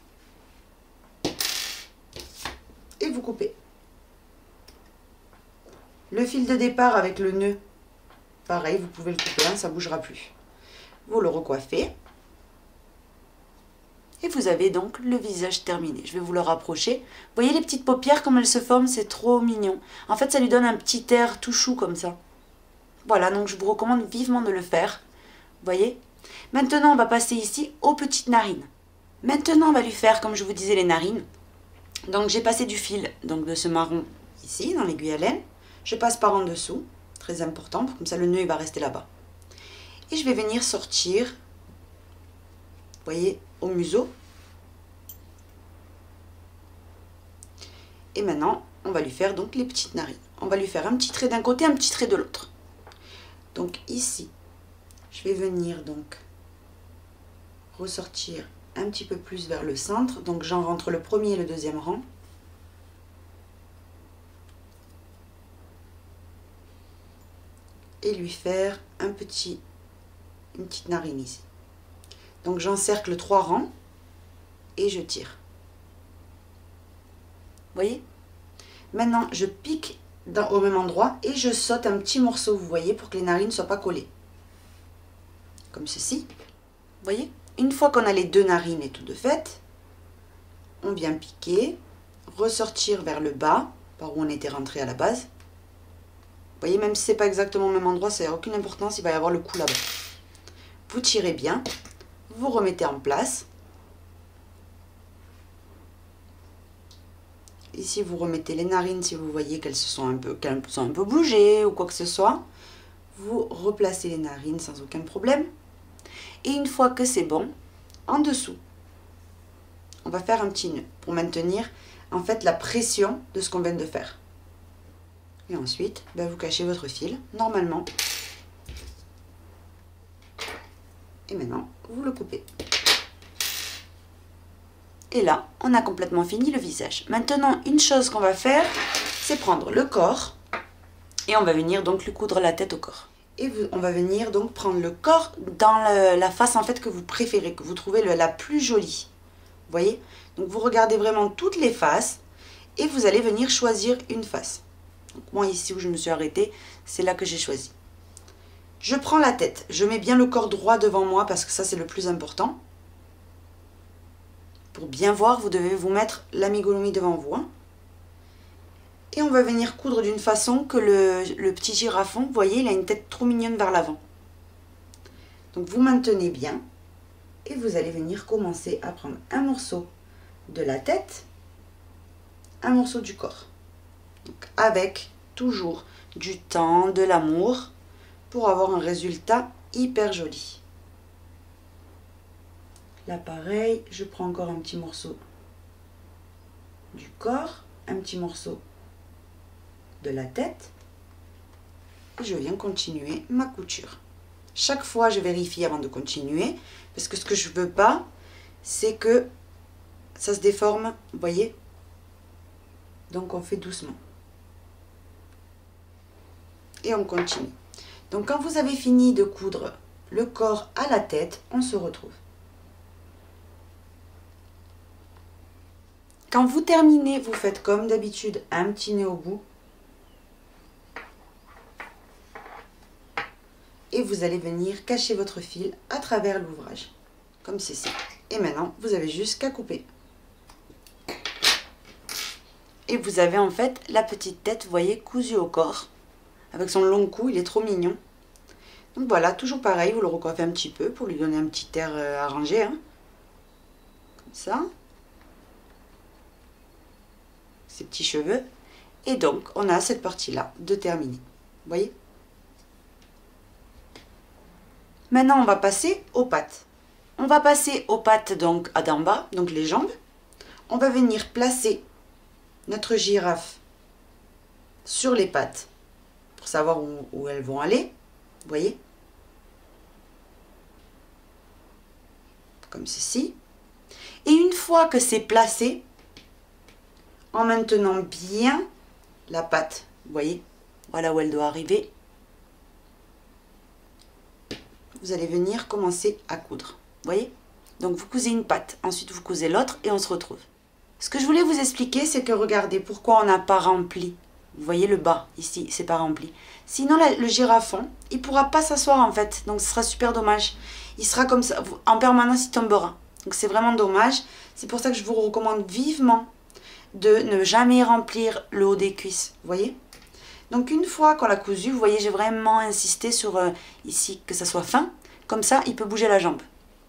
Et vous coupez. Le fil de départ avec le nœud, pareil, vous pouvez le couper, hein, ça ne bougera plus. Vous le recoiffez. Et vous avez donc le visage terminé. Je vais vous le rapprocher. Vous voyez les petites paupières, comme elles se forment, c'est trop mignon. En fait, ça lui donne un petit air tout chou comme ça. Voilà, donc je vous recommande vivement de le faire. Vous voyez? Maintenant, on va passer ici aux petites narines. Maintenant, on va lui faire, comme je vous disais, les narines. Donc, j'ai passé du fil donc de ce marron ici, dans l'aiguille à laine. Je passe par en dessous, très important, comme ça le nœud il va rester là-bas. Et je vais venir sortir, vous voyez, au museau. Et maintenant, on va lui faire donc les petites narines. On va lui faire un petit trait d'un côté, un petit trait de l'autre. Donc ici, je vais venir donc ressortir un petit peu plus vers le centre. Donc j'en rentre le premier et le deuxième rang. Et lui faire un petit, une petite narine ici. Donc j'encercle trois rangs et je tire. Vous voyez? Maintenant, je pique dans, au même endroit et je saute un petit morceau, vous voyez, pour que les narines ne soient pas collées. Comme ceci. Vous voyez? Une fois qu'on a les deux narines et tout de fait, on vient piquer, ressortir vers le bas, par où on était rentré à la base. Vous voyez, même si ce n'est pas exactement au même endroit, ça n'a aucune importance, il va y avoir le coup là-bas. Vous tirez bien, vous remettez en place. Ici, vous remettez les narines si vous voyez qu'elles se sont un peu, qu'elles sont un peu bougées ou quoi que ce soit. Vous replacez les narines sans aucun problème. Et une fois que c'est bon, en dessous, on va faire un petit nœud pour maintenir en fait la pression de ce qu'on vient de faire. Et ensuite, ben, vous cachez votre fil normalement. Et maintenant, vous le coupez. Et là, on a complètement fini le visage. Maintenant, une chose qu'on va faire, c'est prendre le corps et on va venir donc lui coudre la tête au corps. Et vous, on va venir donc prendre le corps dans le, la face en fait que vous préférez, que vous trouvez le, la plus jolie. Vous voyez? Donc vous regardez vraiment toutes les faces et vous allez venir choisir une face. Donc moi ici où je me suis arrêtée, c'est là que j'ai choisi. Je prends la tête, je mets bien le corps droit devant moi parce que ça c'est le plus important. Pour bien voir, vous devez vous mettre l'amigurumi devant vous. Hein. Et on va venir coudre d'une façon que le, le petit girafon, vous voyez, il a une tête trop mignonne vers l'avant. Donc vous maintenez bien et vous allez venir commencer à prendre un morceau de la tête, un morceau du corps. Donc avec toujours du temps, de l'amour, pour avoir un résultat hyper joli. Là pareil, je prends encore un petit morceau du corps, un petit morceau de la tête et je viens continuer ma couture. Chaque fois, je vérifie avant de continuer. Parce que ce que je veux pas, c'est que ça se déforme, vous voyez? Donc on fait doucement. Et on continue. Donc quand vous avez fini de coudre le corps à la tête, on se retrouve. Quand vous terminez, vous faites comme d'habitude un petit nœud au bout. Et vous allez venir cacher votre fil à travers l'ouvrage, comme ceci. Et maintenant, vous avez juste qu'à couper. Et vous avez en fait la petite tête, vous voyez, cousue au corps. Avec son long cou, il est trop mignon. Donc voilà, toujours pareil, vous le recoiffez un petit peu pour lui donner un petit air euh, arrangé. Hein. Comme ça. Ses petits cheveux. Et donc, on a cette partie-là de terminer. Vous voyez? Maintenant, on va passer aux pattes. On va passer aux pattes donc à d'en bas, donc les jambes. On va venir placer notre girafe sur les pattes pour savoir où, où elles vont aller. Vous voyez? Comme ceci. Et une fois que c'est placé, en maintenant bien la patte, vous voyez? Voilà où elle doit arriver. Vous allez venir commencer à coudre. Vous voyez? Donc vous cousez une patte, ensuite vous cousez l'autre et on se retrouve. Ce que je voulais vous expliquer, c'est que regardez pourquoi on n'a pas rempli. Vous voyez le bas, ici, c'est pas rempli. Sinon, la, le girafon, il ne pourra pas s'asseoir en fait. Donc ce sera super dommage. Il sera comme ça, en permanence, il tombera. Donc c'est vraiment dommage. C'est pour ça que je vous recommande vivement de ne jamais remplir le haut des cuisses. Vous voyez? Donc une fois qu'on l'a cousu, vous voyez, j'ai vraiment insisté sur euh, ici que ça soit fin. Comme ça, il peut bouger la jambe.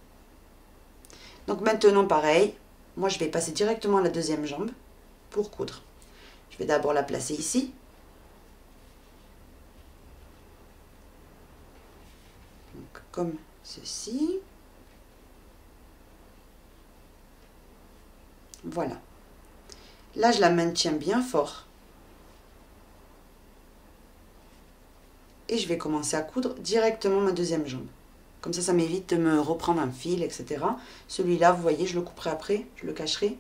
Donc maintenant, pareil, moi je vais passer directement à la deuxième jambe pour coudre. Je vais d'abord la placer ici. Donc, comme ceci. Voilà. Là, je la maintiens bien fort. Et je vais commencer à coudre directement ma deuxième jambe. Comme ça, ça m'évite de me reprendre un fil, et cetera. Celui-là, vous voyez, je le couperai après, je le cacherai.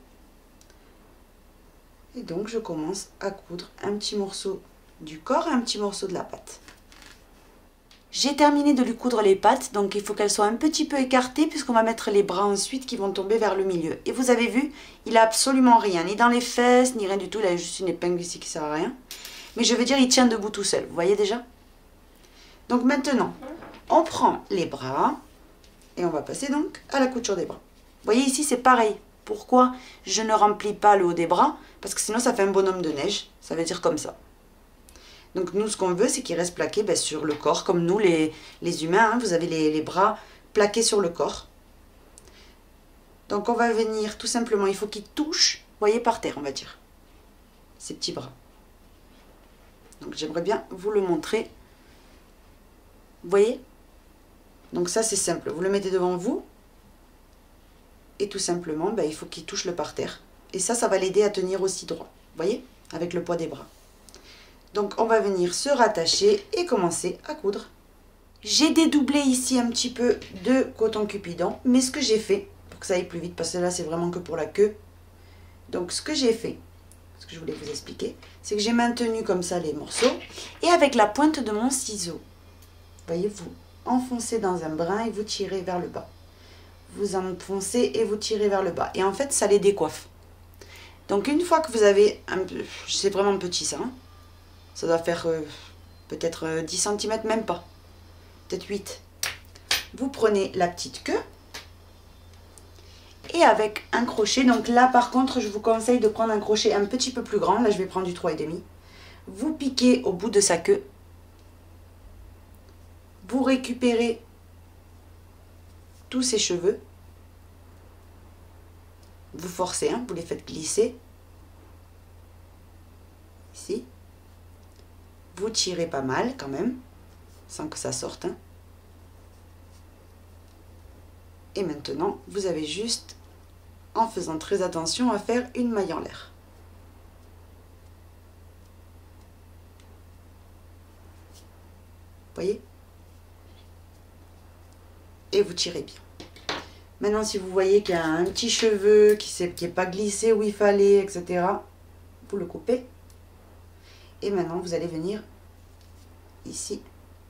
Et donc, je commence à coudre un petit morceau du corps et un petit morceau de la patte. J'ai terminé de lui coudre les pattes, donc il faut qu'elles soient un petit peu écartées puisqu'on va mettre les bras ensuite qui vont tomber vers le milieu. Et vous avez vu, il a absolument rien, ni dans les fesses, ni rien du tout. Il a juste une épingle ici qui sert à rien. Mais je veux dire, il tient debout tout seul, vous voyez déjà? Donc maintenant, on prend les bras et on va passer donc à la couture des bras. Vous voyez ici, c'est pareil. Pourquoi je ne remplis pas le haut des bras? Parce que sinon, ça fait un bonhomme de neige. Ça veut dire comme ça. Donc nous, ce qu'on veut, c'est qu'il reste plaqué ben, sur le corps, comme nous, les, les humains. Hein, vous avez les, les bras plaqués sur le corps. Donc on va venir tout simplement, il faut qu'il touche, vous voyez, par terre, on va dire. Ces petits bras. Donc j'aimerais bien vous le montrer. Vous voyez? Donc ça, c'est simple. Vous le mettez devant vous. Et tout simplement, ben, il faut qu'il touche le parterre. Et ça, ça va l'aider à tenir aussi droit. Vous voyez? Avec le poids des bras. Donc, on va venir se rattacher et commencer à coudre. J'ai dédoublé ici un petit peu de coton cupidon. Mais ce que j'ai fait, pour que ça aille plus vite, parce que là, c'est vraiment que pour la queue. Donc, ce que j'ai fait, ce que je voulais vous expliquer, c'est que j'ai maintenu comme ça les morceaux. Et avec la pointe de mon ciseau, voyez, vous enfoncez dans un brin et vous tirez vers le bas. Vous enfoncez et vous tirez vers le bas. Et en fait, ça les décoiffe. Donc, une fois que vous avez un peu... C'est vraiment petit, ça. Hein, ça doit faire euh, peut-être euh, dix centimètres, même pas. Peut-être huit. Vous prenez la petite queue. Et avec un crochet, donc là, par contre, je vous conseille de prendre un crochet un petit peu plus grand. Là, je vais prendre du trois virgule cinq. Vous piquez au bout de sa queue. Vous récupérez tous ses cheveux. Vous forcez, hein, vous les faites glisser. Ici. Vous tirez pas mal quand même, sans que ça sorte. Hein. Et maintenant, vous avez juste, en faisant très attention, à faire une maille en l'air. Vous voyez? et vous tirez bien. Maintenant, si vous voyez qu'il y a un petit cheveu qui n'est pas glissé où il fallait, et cetera, vous le coupez. Et maintenant, vous allez venir ici.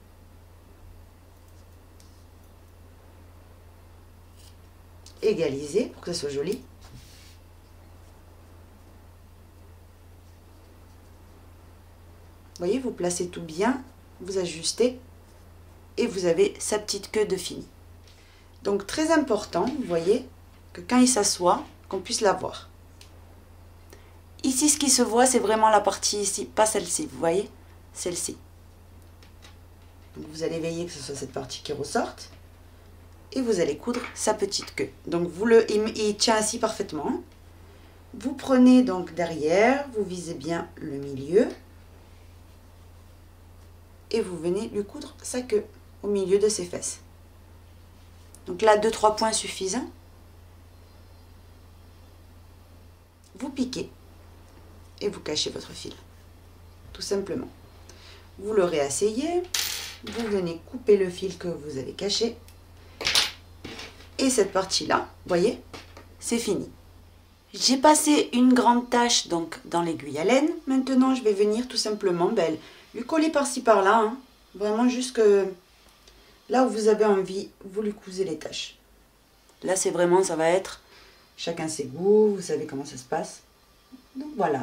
Égaliser pour que ça soit joli. Vous voyez, vous placez tout bien, vous ajustez et vous avez sa petite queue de fini. Donc très important, vous voyez, que quand il s'assoit, qu'on puisse la voir. Ici, ce qui se voit, c'est vraiment la partie ici, pas celle-ci, vous voyez, celle-ci. Donc vous allez veiller que ce soit cette partie qui ressorte. Et vous allez coudre sa petite queue. Donc vous le, il, il tient assis parfaitement. Vous prenez donc derrière, vous visez bien le milieu. Et vous venez lui coudre sa queue au milieu de ses fesses. Donc là, deux trois points suffisants. Vous piquez et vous cachez votre fil. Tout simplement. Vous le réasseyez. Vous venez couper le fil que vous avez caché. Et cette partie-là, vous voyez, c'est fini. J'ai passé une grande tache donc dans l'aiguille à laine. Maintenant, je vais venir tout simplement ben, lui coller par-ci par-là. Hein. Vraiment jusque là où vous avez envie, vous lui cousez les taches. Là, c'est vraiment, ça va être chacun ses goûts. Vous savez comment ça se passe. Donc voilà.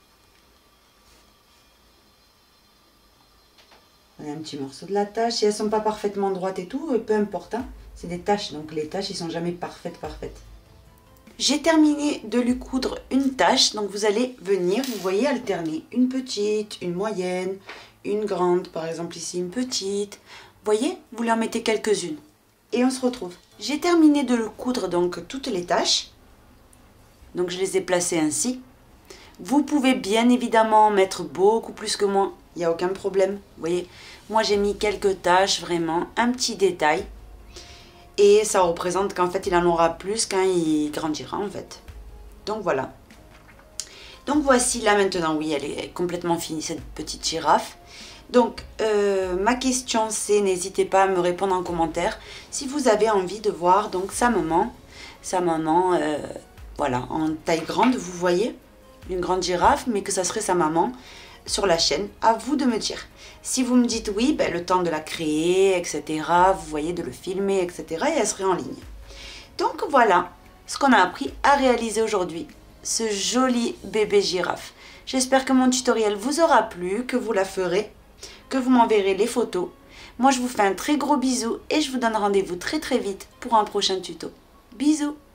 On a un petit morceau de la tache. Si elles ne sont pas parfaitement droites et tout, peu importe. Hein. C'est des taches, donc les taches, ils sont jamais parfaites, parfaites. J'ai terminé de lui coudre une tache, donc vous allez venir, vous voyez, alterner une petite, une moyenne, une grande, par exemple ici une petite. Vous voyez, vous lui en mettez quelques-unes. Et on se retrouve. J'ai terminé de le coudre, donc toutes les taches. Donc je les ai placées ainsi. Vous pouvez bien évidemment mettre beaucoup plus que moi, il n'y a aucun problème. Vous voyez, moi j'ai mis quelques taches, vraiment, un petit détail. Et ça représente qu'en fait, il en aura plus quand il grandira, en fait. Donc, voilà. Donc, voici, là, maintenant, oui, elle est complètement finie, cette petite girafe. Donc, euh, ma question, c'est, n'hésitez pas à me répondre en commentaire si vous avez envie de voir, donc, sa maman. Sa maman, euh, voilà, en taille grande, vous voyez, une grande girafe, mais que ça serait sa maman sur la chaîne. À vous de me dire. Si vous me dites oui, ben, le temps de la créer, et cetera, vous voyez, de le filmer, et cetera, et elle serait en ligne. Donc voilà ce qu'on a appris à réaliser aujourd'hui, ce joli bébé girafe. J'espère que mon tutoriel vous aura plu, que vous la ferez, que vous m'enverrez les photos. Moi, je vous fais un très gros bisou et je vous donne rendez-vous très très vite pour un prochain tuto. Bisous!